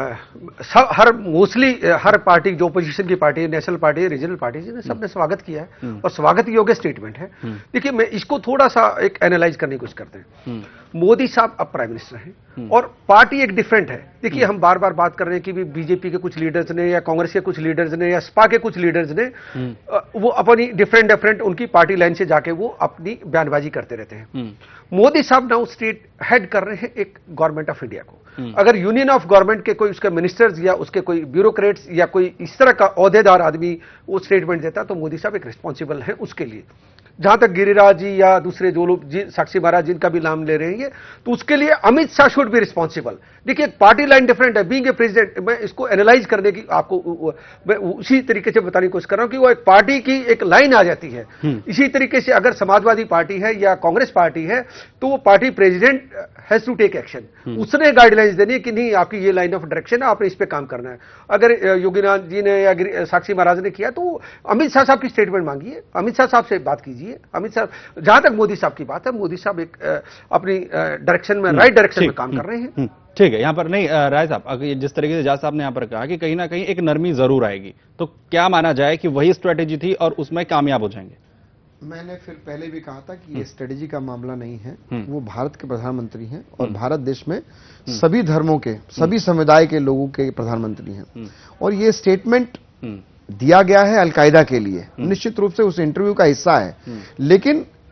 सब हर मोस्टली हर पार्टी जो ओपोजिशन की पार्टी है, नेशनल पार्टी है, रीजनल पार्टी है, सबने स्वागत किया है और स्वागत योग्य स्टेटमेंट है। देखिए, मैं इसको थोड़ा सा एक एनालाइज करने की कोशिश करते हैं। मोदी साहब अब प्राइम मिनिस्टर हैं और पार्टी एक डिफरेंट है। देखिए, हम बार बार बात कर रहे हैं कि बीजेपी के कुछ लीडर्स ने या कांग्रेस के कुछ लीडर्स ने या सपा के कुछ लीडर्स ने वो अपनी डिफरेंट डिफरेंट उनकी पार्टी लाइन से जाके वो अपनी बयानबाजी करते रहते हैं। मोदी साहब नाउ स्टेट हेड कर रहे हैं एक गवर्नमेंट ऑफ इंडिया को। अगर यूनियन ऑफ गवर्नमेंट के कोई उसके मिनिस्टर्स या उसके कोई ब्यूरोक्रेट्स या कोई इस तरह का ओहदेदार आदमी वो स्टेटमेंट देता तो मोदी साहब एक रिस्पॉन्सिबल है उसके लिए। जहां तक गिरिराज जी या दूसरे जो लोग जी साक्षी महाराज जिनका भी नाम ले रहे हैं, तो उसके लिए Amit Shah should be responsible. देखिए, पार्टी लाइन डिफरेंट है। बीइंग ए प्रेसिडेंट, मैं इसको एनालाइज करने की आपको मैं उसी तरीके से बताने की कोशिश कर रहा हूं कि वो एक पार्टी की एक लाइन आ जाती है। इसी तरीके से अगर समाजवादी पार्टी है या कांग्रेस पार्टी है तो वो party president has to take action. उसने गाइडलाइंस देनी कि नहीं, आपकी ये लाइन ऑफ डायरेक्शन है, आपने इस पे काम करना है। अगर योगीनाथ जी ने या साक्षी महाराज ने किया तो अमित शाह साहब की स्टेटमेंट मांगिए, अमित शाह साहब से बात कीजिए। अमित शाह, जहां तक मोदी साहब की बात है, मोदी साहब एक अपनी डायरेक्शन में, राइट डायरेक्शन में काम कर रहे हैं। ठीक है, यहां पर नहीं राय साहब, अगर जिस तरीके से जाट साहब ने यहां पर कहा कि कहीं ना कहीं एक नरमी जरूर आएगी, तो क्या माना जाए कि वही स्ट्रेटेजी थी और उसमें कामयाब हो जाएंगे? मैंने फिर पहले भी कहा था कि ये स्ट्रेटेजी का मामला नहीं है, वो भारत के प्रधानमंत्री हैं और भारत देश में सभी धर्मों के, सभी समुदाय के लोगों के प्रधानमंत्री हैं। और ये स्टेटमेंट दिया गया है अलकायदा के लिए, निश्चित रूप से उस इंटरव्यू का हिस्सा है, लेकिन इस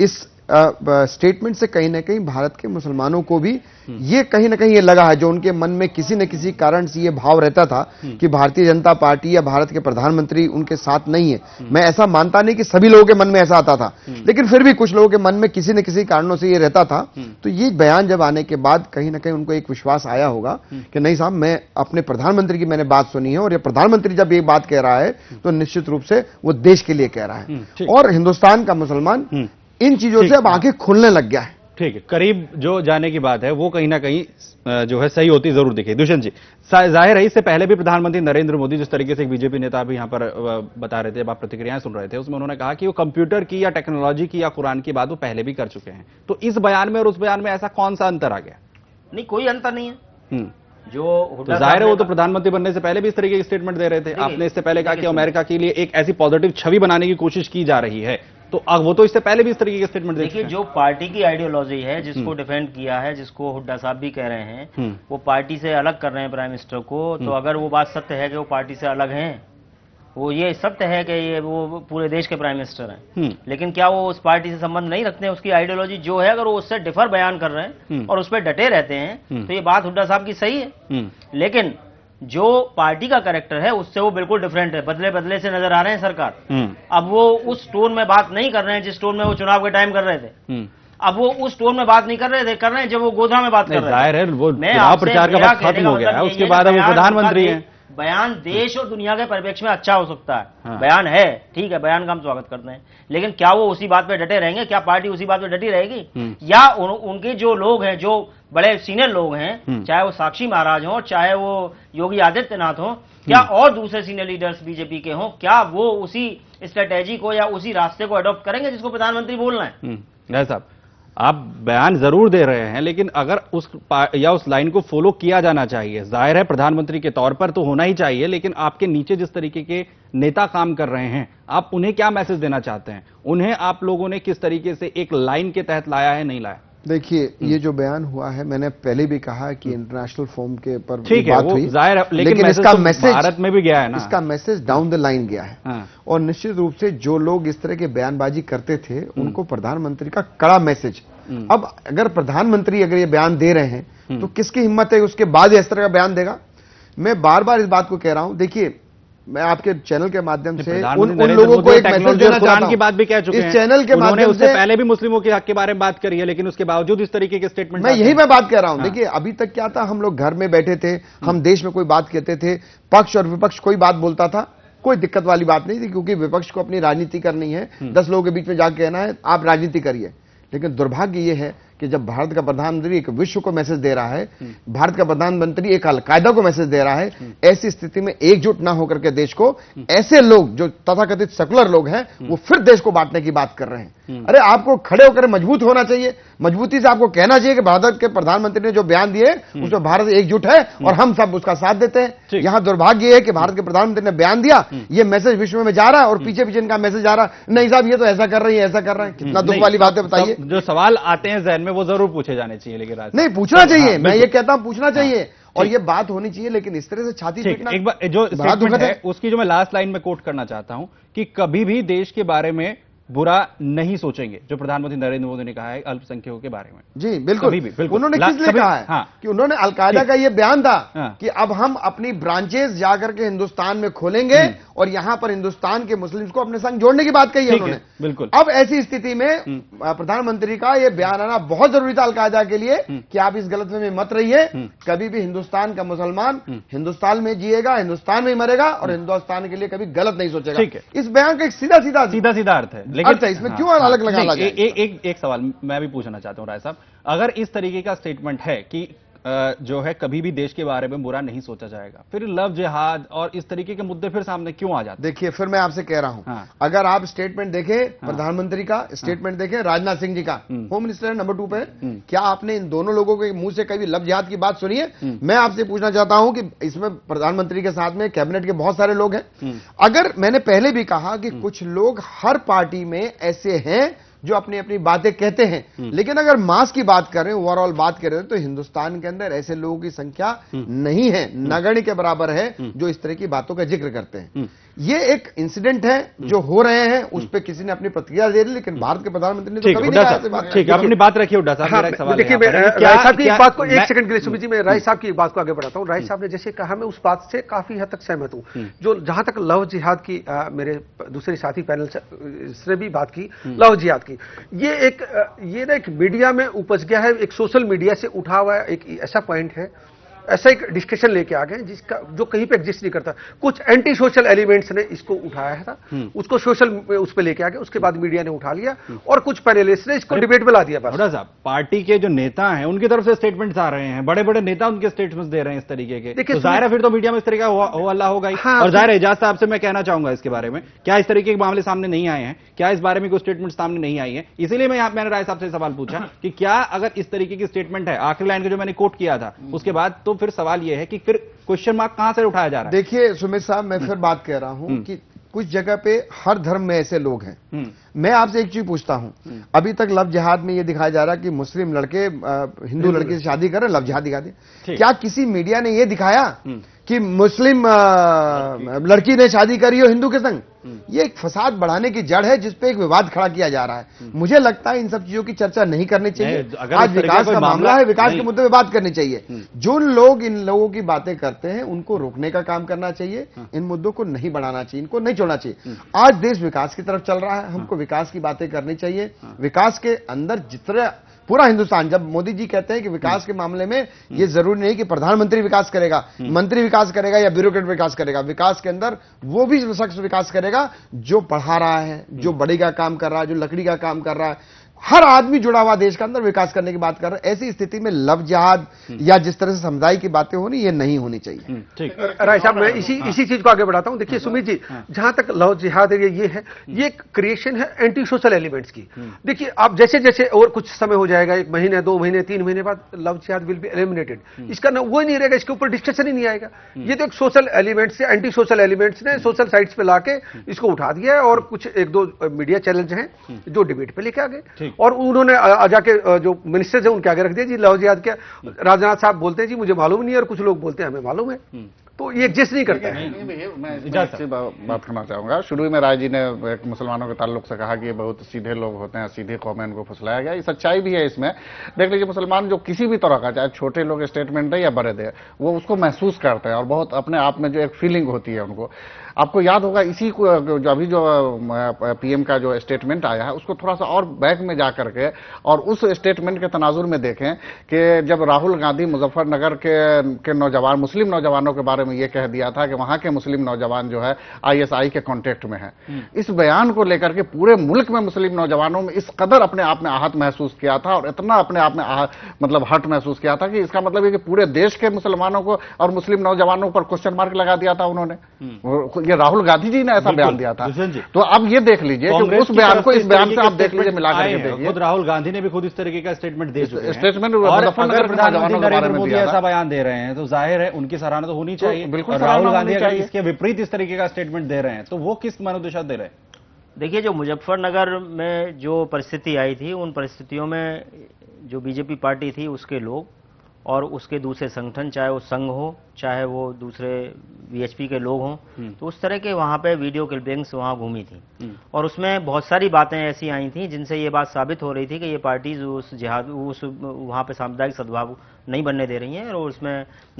स्टेटमेंट से कहीं ना कहीं भारत के मुसलमानों को भी ये कहीं ना कहीं ये लगा है, जो उनके मन में किसी न किसी कारण से ये भाव रहता था कि भारतीय जनता पार्टी या भारत के प्रधानमंत्री उनके साथ नहीं है। मैं ऐसा मानता नहीं कि सभी लोगों के मन में ऐसा आता था, लेकिन फिर भी कुछ लोगों के मन में किसी न किसी कारणों से ये रहता था। तो ये बयान जब आने के बाद कहीं ना कहीं उनको एक विश्वास आया होगा कि नहीं साहब, मैं अपने प्रधानमंत्री की मैंने बात सुनी है, और ये प्रधानमंत्री जब ये बात कह रहा है तो निश्चित रूप से वो देश के लिए कह रहा है, और हिंदुस्तान का मुसलमान इन चीजों से अब आंखें खुलने लग गया है। ठीक है, करीब जो जाने की बात है वो कहीं ना कहीं जो है सही होती जरूर दिखे। दुष्यंत जी, जाहिर है इससे पहले भी प्रधानमंत्री नरेंद्र मोदी जिस तरीके से एक बीजेपी नेता भी यहां पर बता रहे थे, जब आप प्रतिक्रियाएं सुन रहे थे, उसमें उन्होंने कहा कि वो कंप्यूटर की या टेक्नोलॉजी की या कुरान की बात वो पहले भी कर चुके हैं। तो इस बयान में और उस बयान में ऐसा कौन सा अंतर आ गया? नहीं, कोई अंतर नहीं है। जो तो जाहिर है वो तो प्रधानमंत्री बनने से पहले भी इस तरीके की स्टेटमेंट दे रहे थे। आपने इससे पहले कहा कि अमेरिका के लिए एक ऐसी पॉजिटिव छवि बनाने की कोशिश की जा रही है, तो अब वो तो इससे पहले भी इस तरीके के स्टेटमेंट दे। देखिए, जो पार्टी की आइडियोलॉजी है, जिसको डिफेंड किया है, जिसको हुड्डा साहब भी कह रहे हैं, वो पार्टी से अलग कर रहे हैं प्राइम मिनिस्टर को, तो अगर वो बात सत्य है कि वो पार्टी से अलग हैं, वो ये सत्य है कि ये वो पूरे देश के प्राइम मिनिस्टर हैं, लेकिन क्या वो उस पार्टी से संबंध नहीं रखते हैं? उसकी आइडियोलॉजी जो है, अगर वो उससे डिफर बयान कर रहे हैं और उस पर डटे रहते हैं, तो ये बात हुड्डा साहब की सही है। लेकिन जो पार्टी का कैरेक्टर है उससे वो बिल्कुल डिफरेंट है, बदले बदले से नजर आ रहे हैं सरकार। अब वो उस टोन में बात नहीं कर रहे हैं जिस टोन में वो चुनाव के टाइम कर रहे थे। अब वो उस टोन में बात नहीं कर रहे थे, कर रहे हैं जब वो गोधरा में बात कर रहे थे। जाहिर है वो चुनाव प्रचार का वक्त खत्म हो गया है, उसके बाद अब वो प्रधानमंत्री हैं। बयान देश और दुनिया के परिप्रेक्ष्य में अच्छा हो सकता है, हाँ। बयान है, ठीक है, बयान का हम स्वागत करते हैं, लेकिन क्या वो उसी बात पे डटे रहेंगे? क्या पार्टी उसी बात पे डटी रहेगी? या उन, उनके जो लोग हैं, जो बड़े सीनियर लोग हैं, चाहे वो साक्षी महाराज हों, चाहे वो योगी आदित्यनाथ हों, क्या और दूसरे सीनियर लीडर्स बीजेपी के हों, क्या वो उसी स्ट्रेटेजी को या उसी रास्ते को अडॉप्ट करेंगे जिसको प्रधानमंत्री बोलना है? साहब, आप बयान जरूर दे रहे हैं, लेकिन अगर उस या उस लाइन को फॉलो किया जाना चाहिए, जाहिर है प्रधानमंत्री के तौर पर तो होना ही चाहिए, लेकिन आपके नीचे जिस तरीके के नेता काम कर रहे हैं, आप उन्हें क्या मैसेज देना चाहते हैं? उन्हें आप लोगों ने किस तरीके से एक लाइन के तहत लाया है, नहीं लाया? देखिए, ये जो बयान हुआ है, मैंने पहले भी कहा कि इंटरनेशनल फोरम के पर ठीक बात है, हुई, जाहिर है, लेकिन, लेकिन इसका मैसेज भारत में भी गया है ना, इसका मैसेज डाउन द लाइन गया है। हाँ। और निश्चित रूप से जो लोग इस तरह के बयानबाजी करते थे, उनको प्रधानमंत्री का कड़ा मैसेज। अब अगर प्रधानमंत्री अगर ये बयान दे रहे हैं, तो किसकी हिम्मत है उसके बाद इस तरह का बयान देगा? मैं बार बार इस बात को कह रहा हूं। देखिए, मैं आपके चैनल के माध्यम से उन, उन लोगों को एक मैसेज देना चाहता हूं की बात भी कह चुके हैं। इस चैनल के माध्यम से उससे पहले भी मुस्लिमों के हक के बारे में बात करी है, लेकिन उसके बावजूद इस तरीके के स्टेटमेंट, मैं यही मैं बात कह रहा हूं। देखिए, अभी तक क्या था, हम लोग घर में बैठे थे, हम देश में कोई बात कहते थे, पक्ष और विपक्ष कोई बात बोलता था, कोई दिक्कत वाली बात नहीं थी, क्योंकि विपक्ष को अपनी राजनीति करनी है, दस लोगों के बीच में जाकर कहना है आप राजनीति करिए। लेकिन दुर्भाग्य यह है कि जब भारत का प्रधानमंत्री एक विश्व को मैसेज दे रहा है, भारत का प्रधानमंत्री एक अलकायदा को मैसेज दे रहा है, ऐसी स्थिति में एकजुट ना होकर के देश को ऐसे लोग जो तथाकथित सेकुलर लोग हैं, वो फिर देश को बांटने की बात कर रहे हैं। अरे, आपको खड़े होकर मजबूत होना चाहिए, मजबूती से आपको कहना चाहिए कि भारत के प्रधानमंत्री ने जो बयान दिए उसमें भारत एकजुट है और हम सब उसका साथ देते हैं। यहां दुर्भाग्य है कि भारत के प्रधानमंत्री ने बयान दिया, ये मैसेज विश्व में जा रहा है और पीछे पीछे इनका मैसेज जा रहा है, नहीं साहब ये तो ऐसा कर रही है, ऐसा कर रहे हैं। कितना दुख वाली बात है, बताइए। जो सवाल आते हैं जहन में वो जरूर पूछे जाने चाहिए, लेकिन नहीं पूछना चाहिए, मैं ये कहता हूं पूछना चाहिए और ये बात होनी चाहिए, लेकिन इस तरह से छाती पीटना, एक बार जो स्टेटमेंट है उसकी जो मैं लास्ट लाइन में कोट करना चाहता हूं कि कभी भी देश के बारे में बुरा नहीं सोचेंगे, जो प्रधानमंत्री नरेंद्र मोदी ने कहा है अल्पसंख्यकों के बारे में। जी बिल्कुल, भी, बिल्कुल। उन्होंने किस लिए कहा है? हाँ। कि उन्होंने अलकायदा का ये बयान था हाँ। कि अब हम अपनी ब्रांचेस जाकर के हिंदुस्तान में खोलेंगे और यहां पर हिंदुस्तान के मुस्लिम्स को अपने संग जोड़ने की बात कही है उन्होंने। बिल्कुल। अब ऐसी स्थिति में प्रधानमंत्री का यह बयान आना बहुत जरूरी था अलकायदा के लिए कि आप इस गलतफहमी में मत रहिए, कभी भी हिंदुस्तान का मुसलमान हिंदुस्तान में जिएगा, हिंदुस्तान में ही मरेगा और हिंदुस्तान के लिए कभी गलत नहीं सोचेगा। इस बयान का एक सीधा सीधा सीधा सीधा अर्थ है, लेकिन इसमें क्यों अलग लगा ए, ए, एक एक सवाल मैं भी पूछना चाहता हूं राय साहब, अगर इस तरीके का स्टेटमेंट है कि जो है कभी भी देश के बारे में बुरा नहीं सोचा जाएगा, फिर लव जिहाद और इस तरीके के मुद्दे फिर सामने क्यों आ जाते? देखिए, फिर मैं आपसे कह रहा हूं हाँ। अगर आप स्टेटमेंट देखें हाँ। प्रधानमंत्री का स्टेटमेंट हाँ। देखें राजनाथ सिंह जी का, होम मिनिस्टर नंबर टू पे, क्या आपने इन दोनों लोगों के मुंह से कभी लव जिहाद की बात सुनी है? मैं आपसे पूछना चाहता हूं कि इसमें प्रधानमंत्री के साथ में कैबिनेट के बहुत सारे लोग हैं। अगर मैंने पहले भी कहा कि कुछ लोग हर पार्टी में ऐसे हैं जो अपनी अपनी बातें कहते हैं, लेकिन अगर मास की बात करें, ओवरऑल बात करें, तो हिंदुस्तान के अंदर ऐसे लोगों की संख्या नहीं है, नगण्य के बराबर है जो इस तरह की बातों का जिक्र करते हैं। ये एक इंसिडेंट है जो हो रहे हैं, उस पे किसी ने अपनी प्रतिक्रिया दे दी, लेकिन भारत के प्रधानमंत्री ने तो कभी नहीं कहा बात। ठीक है, अपनी बात रखिए हुड्डा साहब। मेरा एक सवाल देखिए, मैं राय साहब की बात को एक सेकंड के लिए सुमित जी, मैं राय साहब की बात को आगे बढ़ाता हूं। राय साहब ने जैसे कहा, मैं उस बात से काफी हद तक सहमत हूं। जो जहां तक लव जिहाद की आ, मेरे दूसरे साथी पैनल से भी बात की, लव जिहाद की, ये एक ये ना एक मीडिया में उपज गया है, एक सोशल मीडिया से उठा हुआ एक ऐसा पॉइंट है, ऐसा एक डिस्कशन लेके आ गए जिसका जो कहीं पे एग्जिस्ट नहीं करता। कुछ एंटी सोशल एलिमेंट्स ने इसको उठाया था, उसको सोशल उस पे लेके आ गए, उसके बाद मीडिया ने उठा लिया और कुछ पैनलिस्ट ने इसको डिबेट में ला दिया। बस साहब, पार्टी के जो नेता हैं उनकी तरफ से स्टेटमेंट्स आ रहे हैं, बड़े बड़े नेता उनके स्टेटमेंट्स दे रहे हैं इस तरीके के, तो जाहिर है फिर तो मीडिया में इस तरीके का हो अल्लाह होगा ही। और जाहिर है एजाज साहब से मैं कहना चाहूंगा इसके बारे में, क्या इस तरीके के मामले सामने नहीं आए हैं? क्या इस बारे में कोई स्टेटमेंट सामने नहीं आई है? इसीलिए मैं मैंने राय साहब से सवाल पूछा कि क्या अगर इस तरीके की स्टेटमेंट है, आखिरी लाइन का जो मैंने कोट किया था, उसके बाद तो फिर सवाल यह है कि फिर क्वेश्चन मार्क कहां से उठाया जा रहा है? देखिए सुमित साहब, मैं फिर बात कह रहा हूं कि कुछ जगह पे हर धर्म में ऐसे लोग हैं। मैं आपसे एक चीज पूछता हूं, अभी तक लव जिहाद में ये दिखाया जा रहा है कि मुस्लिम लड़के हिंदू लड़की से शादी कर रहे हैं, लव जिहाद दिखा दिया। क्या किसी मीडिया ने ये दिखाया कि मुस्लिम लड़की ने शादी करी हो हिंदू के संग? ये एक फसाद बढ़ाने की जड़ है जिसपे एक विवाद खड़ा किया जा रहा है। मुझे लगता है इन सब चीजों की चर्चा नहीं करनी चाहिए। आज विकास का मामला है, विकास के मुद्दे पे बात करनी चाहिए। जो लोग इन लोगों की बातें करते हैं उनको रोकने का काम करना चाहिए, इन मुद्दों को नहीं बढ़ाना चाहिए, इनको नहीं छोड़ना चाहिए। आज देश विकास की तरफ चल रहा है, हमको विकास की बातें करनी चाहिए। विकास के अंदर जितना पूरा हिंदुस्तान, जब मोदी जी कहते हैं कि विकास के मामले में ये जरूरी नहीं कि प्रधानमंत्री विकास करेगा, मंत्री विकास करेगा या ब्यूरोक्रेट विकास करेगा, विकास के अंदर वो भी शख्स विकास करेगा जो पढ़ा रहा है, जो बड़ी का काम कर रहा है, जो लकड़ी का काम कर रहा है। हर आदमी जुड़ा हुआ देश के अंदर विकास करने की बात कर रहा है। ऐसी स्थिति में लव जिहाद या जिस तरह से समुदाय की बातें होनी, ये नहीं होनी चाहिए। ठीक, राय साहब, मैं इसी इसी चीज को आगे बढ़ाता हूं। देखिए सुमित जी, जहां तक लव जिहाद है, ये है, ये क्रिएशन है एंटी सोशल एलिमेंट्स की। देखिए, आप जैसे जैसे और कुछ समय हो जाएगा, एक महीने, दो महीने, तीन महीने बाद लव जिहाद विल बी एलिमिनेटेड। इसका ना वो ही नहीं रहेगा, इसके ऊपर डिस्कशन ही नहीं आएगा। ये तो एक सोशल एलिमेंट्स से, एंटी सोशल एलिमेंट्स ने सोशल साइट्स पे लाके इसको उठा दिया है और कुछ एक दो मीडिया चैनल्स हैं जो डिबेट पे लेके आ गए और उन्होंने जाके जो मिनिस्टर्स हैं उनके आगे रख दिया जी लव जिहाद क्या। राजनाथ साहब बोलते हैं जी मुझे मालूम नहीं है, और कुछ लोग बोलते हैं हमें मालूम है। तो ये एग्जिस्ट नहीं करता है। मैं इससे बात करना चाहूंगा। शुरू में राय जी ने मुसलमानों के ताल्लुक से कहा कि ये बहुत सीधे लोग होते हैं, सीधे कौमें इनको फुसलाया गया। ये सच्चाई भी है इसमें। देख लीजिए, मुसलमान जो किसी भी तरह का, चाहे छोटे लोग स्टेटमेंट दे या बड़े दे, वो उसको महसूस करते हैं और बहुत अपने आप में जो एक फीलिंग होती है उनको। आपको याद होगा इसी को जो अभी जो पीएम का जो स्टेटमेंट आया है उसको थोड़ा सा और बैक में जा करके और उस स्टेटमेंट के तनाजुर में देखें कि जब राहुल गांधी मुजफ्फरनगर के के नौजवान मुस्लिम नौजवानों के बारे में ये कह दिया था कि वहां के मुस्लिम नौजवान जो है आईएसआई के कांटेक्ट में है, इस बयान को लेकर के पूरे मुल्क में मुस्लिम नौजवानों में इस कदर अपने आप में आहत महसूस किया था और इतना अपने आप में मतलब हर्ट महसूस किया था कि इसका मतलब है कि पूरे देश के मुसलमानों को और मुस्लिम नौजवानों पर क्वेश्चन मार्क लगा दिया था उन्होंने। ये राहुल गांधी जी ने ऐसा बयान दिया था। तो अब ये देख लीजिए कि उस बयान को इस बयान से आप देख लीजिए, मिला करके देखिए। खुद राहुल गांधी ने भी खुद इस तरीके का स्टेटमेंट दे चुके हैं। स्टेटमेंट और अगर प्रधानमंत्री नरेंद्र मोदी ऐसा बयान दे रहे हैं तो जाहिर है उनकी सराहना तो होनी चाहिए। बिल्कुल, राहुल गांधी अगर इसके विपरीत इस तरीके का स्टेटमेंट दे रहे हैं तो वो किस मनोदशा दे रहे हैं? देखिए, जो मुजफ्फरनगर में जो परिस्थिति आई थी, उन परिस्थितियों में जो बीजेपी पार्टी थी उसके लोग और उसके दूसरे संगठन, चाहे वो संघ हो चाहे वो दूसरे वीएचपी के लोग हों, तो उस तरह के वहाँ पे वीडियो क्लिपिंग्स वहाँ घूमी थी और उसमें बहुत सारी बातें ऐसी आई थी जिनसे ये बात साबित हो रही थी कि ये पार्टीज उस जिहाद उस वहाँ पे सामुदायिक सद्भाव नहीं बनने दे रही हैं और उसमें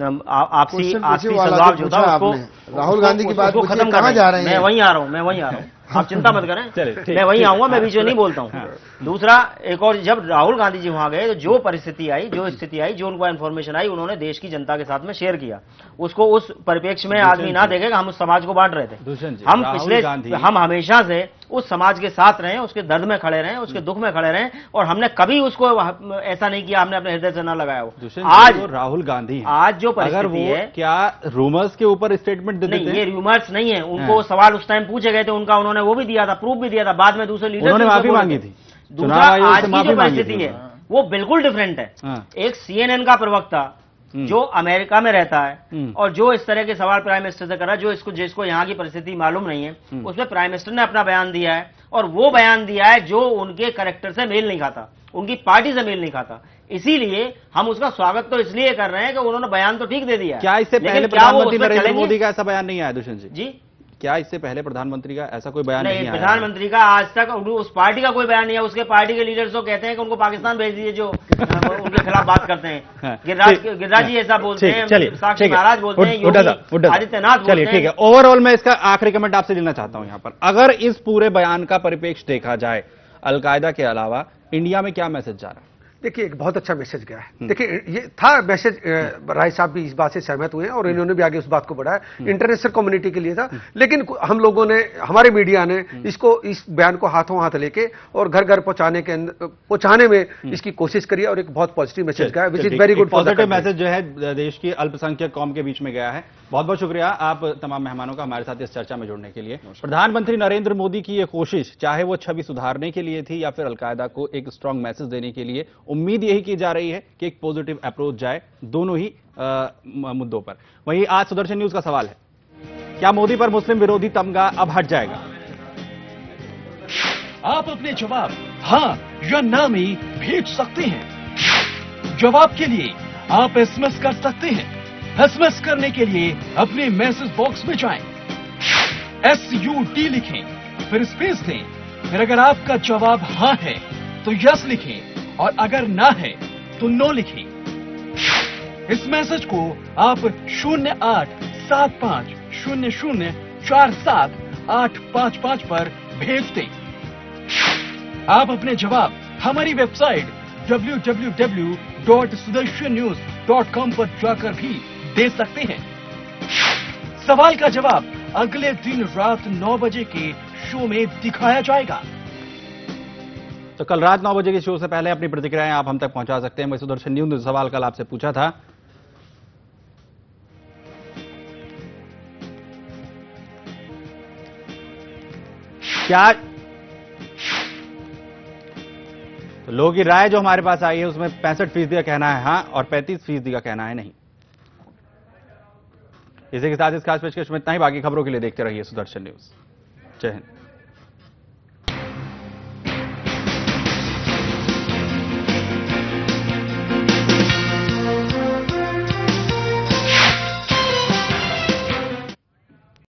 आपसी आपसी सद्भाव जो था उसको राहुल गांधी की बात खत्म कर जा रहे हैं। मैं वहीं आ रहा हूँ मैं वहीं आ रहा हूँ आप चिंता मत करें, मैं वहीं आऊंगा, मैं बीच में नहीं बोलता हूँ। दूसरा, एक और, जब राहुल गांधी जी वहां गए तो जो परिस्थिति आई, जो स्थिति आई, जो उनको इन्फॉर्मेशन आई, उन्होंने देश की जनता के साथ में शेयर किया। उसको उस परिप्रेक्ष्य में आदमी ना देखेगा हम उस समाज को बांट रहे थे। हम पिछले हम हमेशा से उस समाज के साथ रहे, उसके दर्द में खड़े रहे, उसके दुख में खड़े रहे और हमने कभी उसको ऐसा नहीं किया हमने अपने हृदय से न लगाया हो। आज राहुल गांधी आज जो परिस्थिति है, क्या रूमर्स के ऊपर स्टेटमेंट देते नहीं, ये रूमर्स नहीं है। उनको सवाल उस टाइम पूछे गए थे, उनका उन्होंने वो भी दिया था, प्रूफ भी दिया था। बाद में दूसरे लीडर ने माफी मांगी थी। दूसरा, आज की जो परिस्थिति है वो बिल्कुल डिफरेंट है। एक सीएनएन का प्रवक्ता जो अमेरिका में रहता है और जो इस तरह के सवाल प्राइम मिनिस्टर से कर रहा है, जो इसको जिसको यहाँ की परिस्थिति मालूम नहीं है, उसमें प्राइम मिनिस्टर ने अपना बयान दिया है और वो बयान दिया है जो उनके कैरेक्टर से मेल नहीं खाता, उनकी पार्टी से मेल नहीं खाता। इसीलिए हम उसका स्वागत तो इसलिए कर रहे हैं कि उन्होंने बयान तो ठीक दे दिया। क्या इससे पहले प्रधानमंत्री नरेंद्र मोदी का ऐसा बयान नहीं आया दुष्यंत जी? जी क्या इससे पहले प्रधानमंत्री का ऐसा कोई बयान नहीं, नहीं आया? प्रधानमंत्री का आज तक उस पार्टी का कोई बयान नहीं है। उसके पार्टी के लीडर्स तो कहते हैं कि उनको पाकिस्तान भेज दीजिए, जो उनके खिलाफ बात करते हैं। गिरिराज गिरिराज जी ऐसा बोलते हैं, साक्षी महाराज बोलते हैं, योगी आदित्यनाथ बोलते हैं। ठीक है, ओवरऑल मैं इसका आखिरी कमेंट आपसे लेना चाहता हूं यहां पर। अगर इस पूरे बयान का परिप्रेक्ष्य देखा जाए, अलकायदा के अलावा इंडिया में क्या मैसेज जा रहा है? देखिए, एक बहुत अच्छा मैसेज गया है। देखिए, ये था मैसेज, राय साहब भी इस बात से सहमत हुए हैं और इन्होंने भी आगे उस बात को बढ़ाया, इंटरनेशनल कम्युनिटी के लिए था। लेकिन हम लोगों ने, हमारे मीडिया ने इसको, इस बयान को हाथों हाथ लेके और घर घर पहुंचाने के पहुंचाने में इसकी कोशिश करी और एक बहुत पॉजिटिव मैसेज गया, which is very good. Positive message जो है देश की अल्पसंख्यक कौम के बीच में गया है। बहुत बहुत शुक्रिया आप तमाम मेहमानों का हमारे साथ इस चर्चा में जुड़ने के लिए। प्रधानमंत्री नरेंद्र मोदी की ये कोशिश, चाहे वो छवि सुधारने के लिए थी या फिर अलकायदा को एक स्ट्रांग मैसेज देने के लिए, उम्मीद यही की जा रही है कि एक पॉजिटिव अप्रोच जाए दोनों ही आ, मुद्दों पर। वहीं आज सुदर्शन न्यूज का सवाल है, क्या मोदी पर मुस्लिम विरोधी तमगा अब हट जाएगा? आप अपने जवाब हाँ या ना में भेज सकते हैं। जवाब के लिए आप एसएमएस कर सकते हैं। एसएमएस करने के लिए अपने मैसेज बॉक्स में जाएं, एस यू डी लिखें, फिर स्पेस दें, फिर अगर आपका जवाब हाँ है तो यस लिखें और अगर ना है तो नो लिखें। इस मैसेज को आप शून्य आठ सात पाँच शून्य शून्य चार सात आठ पाँच पाँच पर भेज दें। आप अपने जवाब हमारी website W W W dot Sudarshan news dot com पर जाकर भी दे सकते हैं। सवाल का जवाब अगले दिन रात नौ बजे के शो में दिखाया जाएगा। तो कल रात नौ बजे के शो से पहले अपनी प्रतिक्रियाएं आप हम तक पहुंचा सकते हैं। मैं सुदर्शन न्यूज ने सवाल कल आपसे पूछा था, क्या तो लोगों की राय जो हमारे पास आई है उसमें पैंसठ फीसदी का कहना है हाँ और पैंतीस फीसदी का कहना है नहीं। इसी के साथ इस खास पेशकश में इतना ही। बाकी खबरों के लिए देखते रहिए सुदर्शन न्यूज। जय हिंद।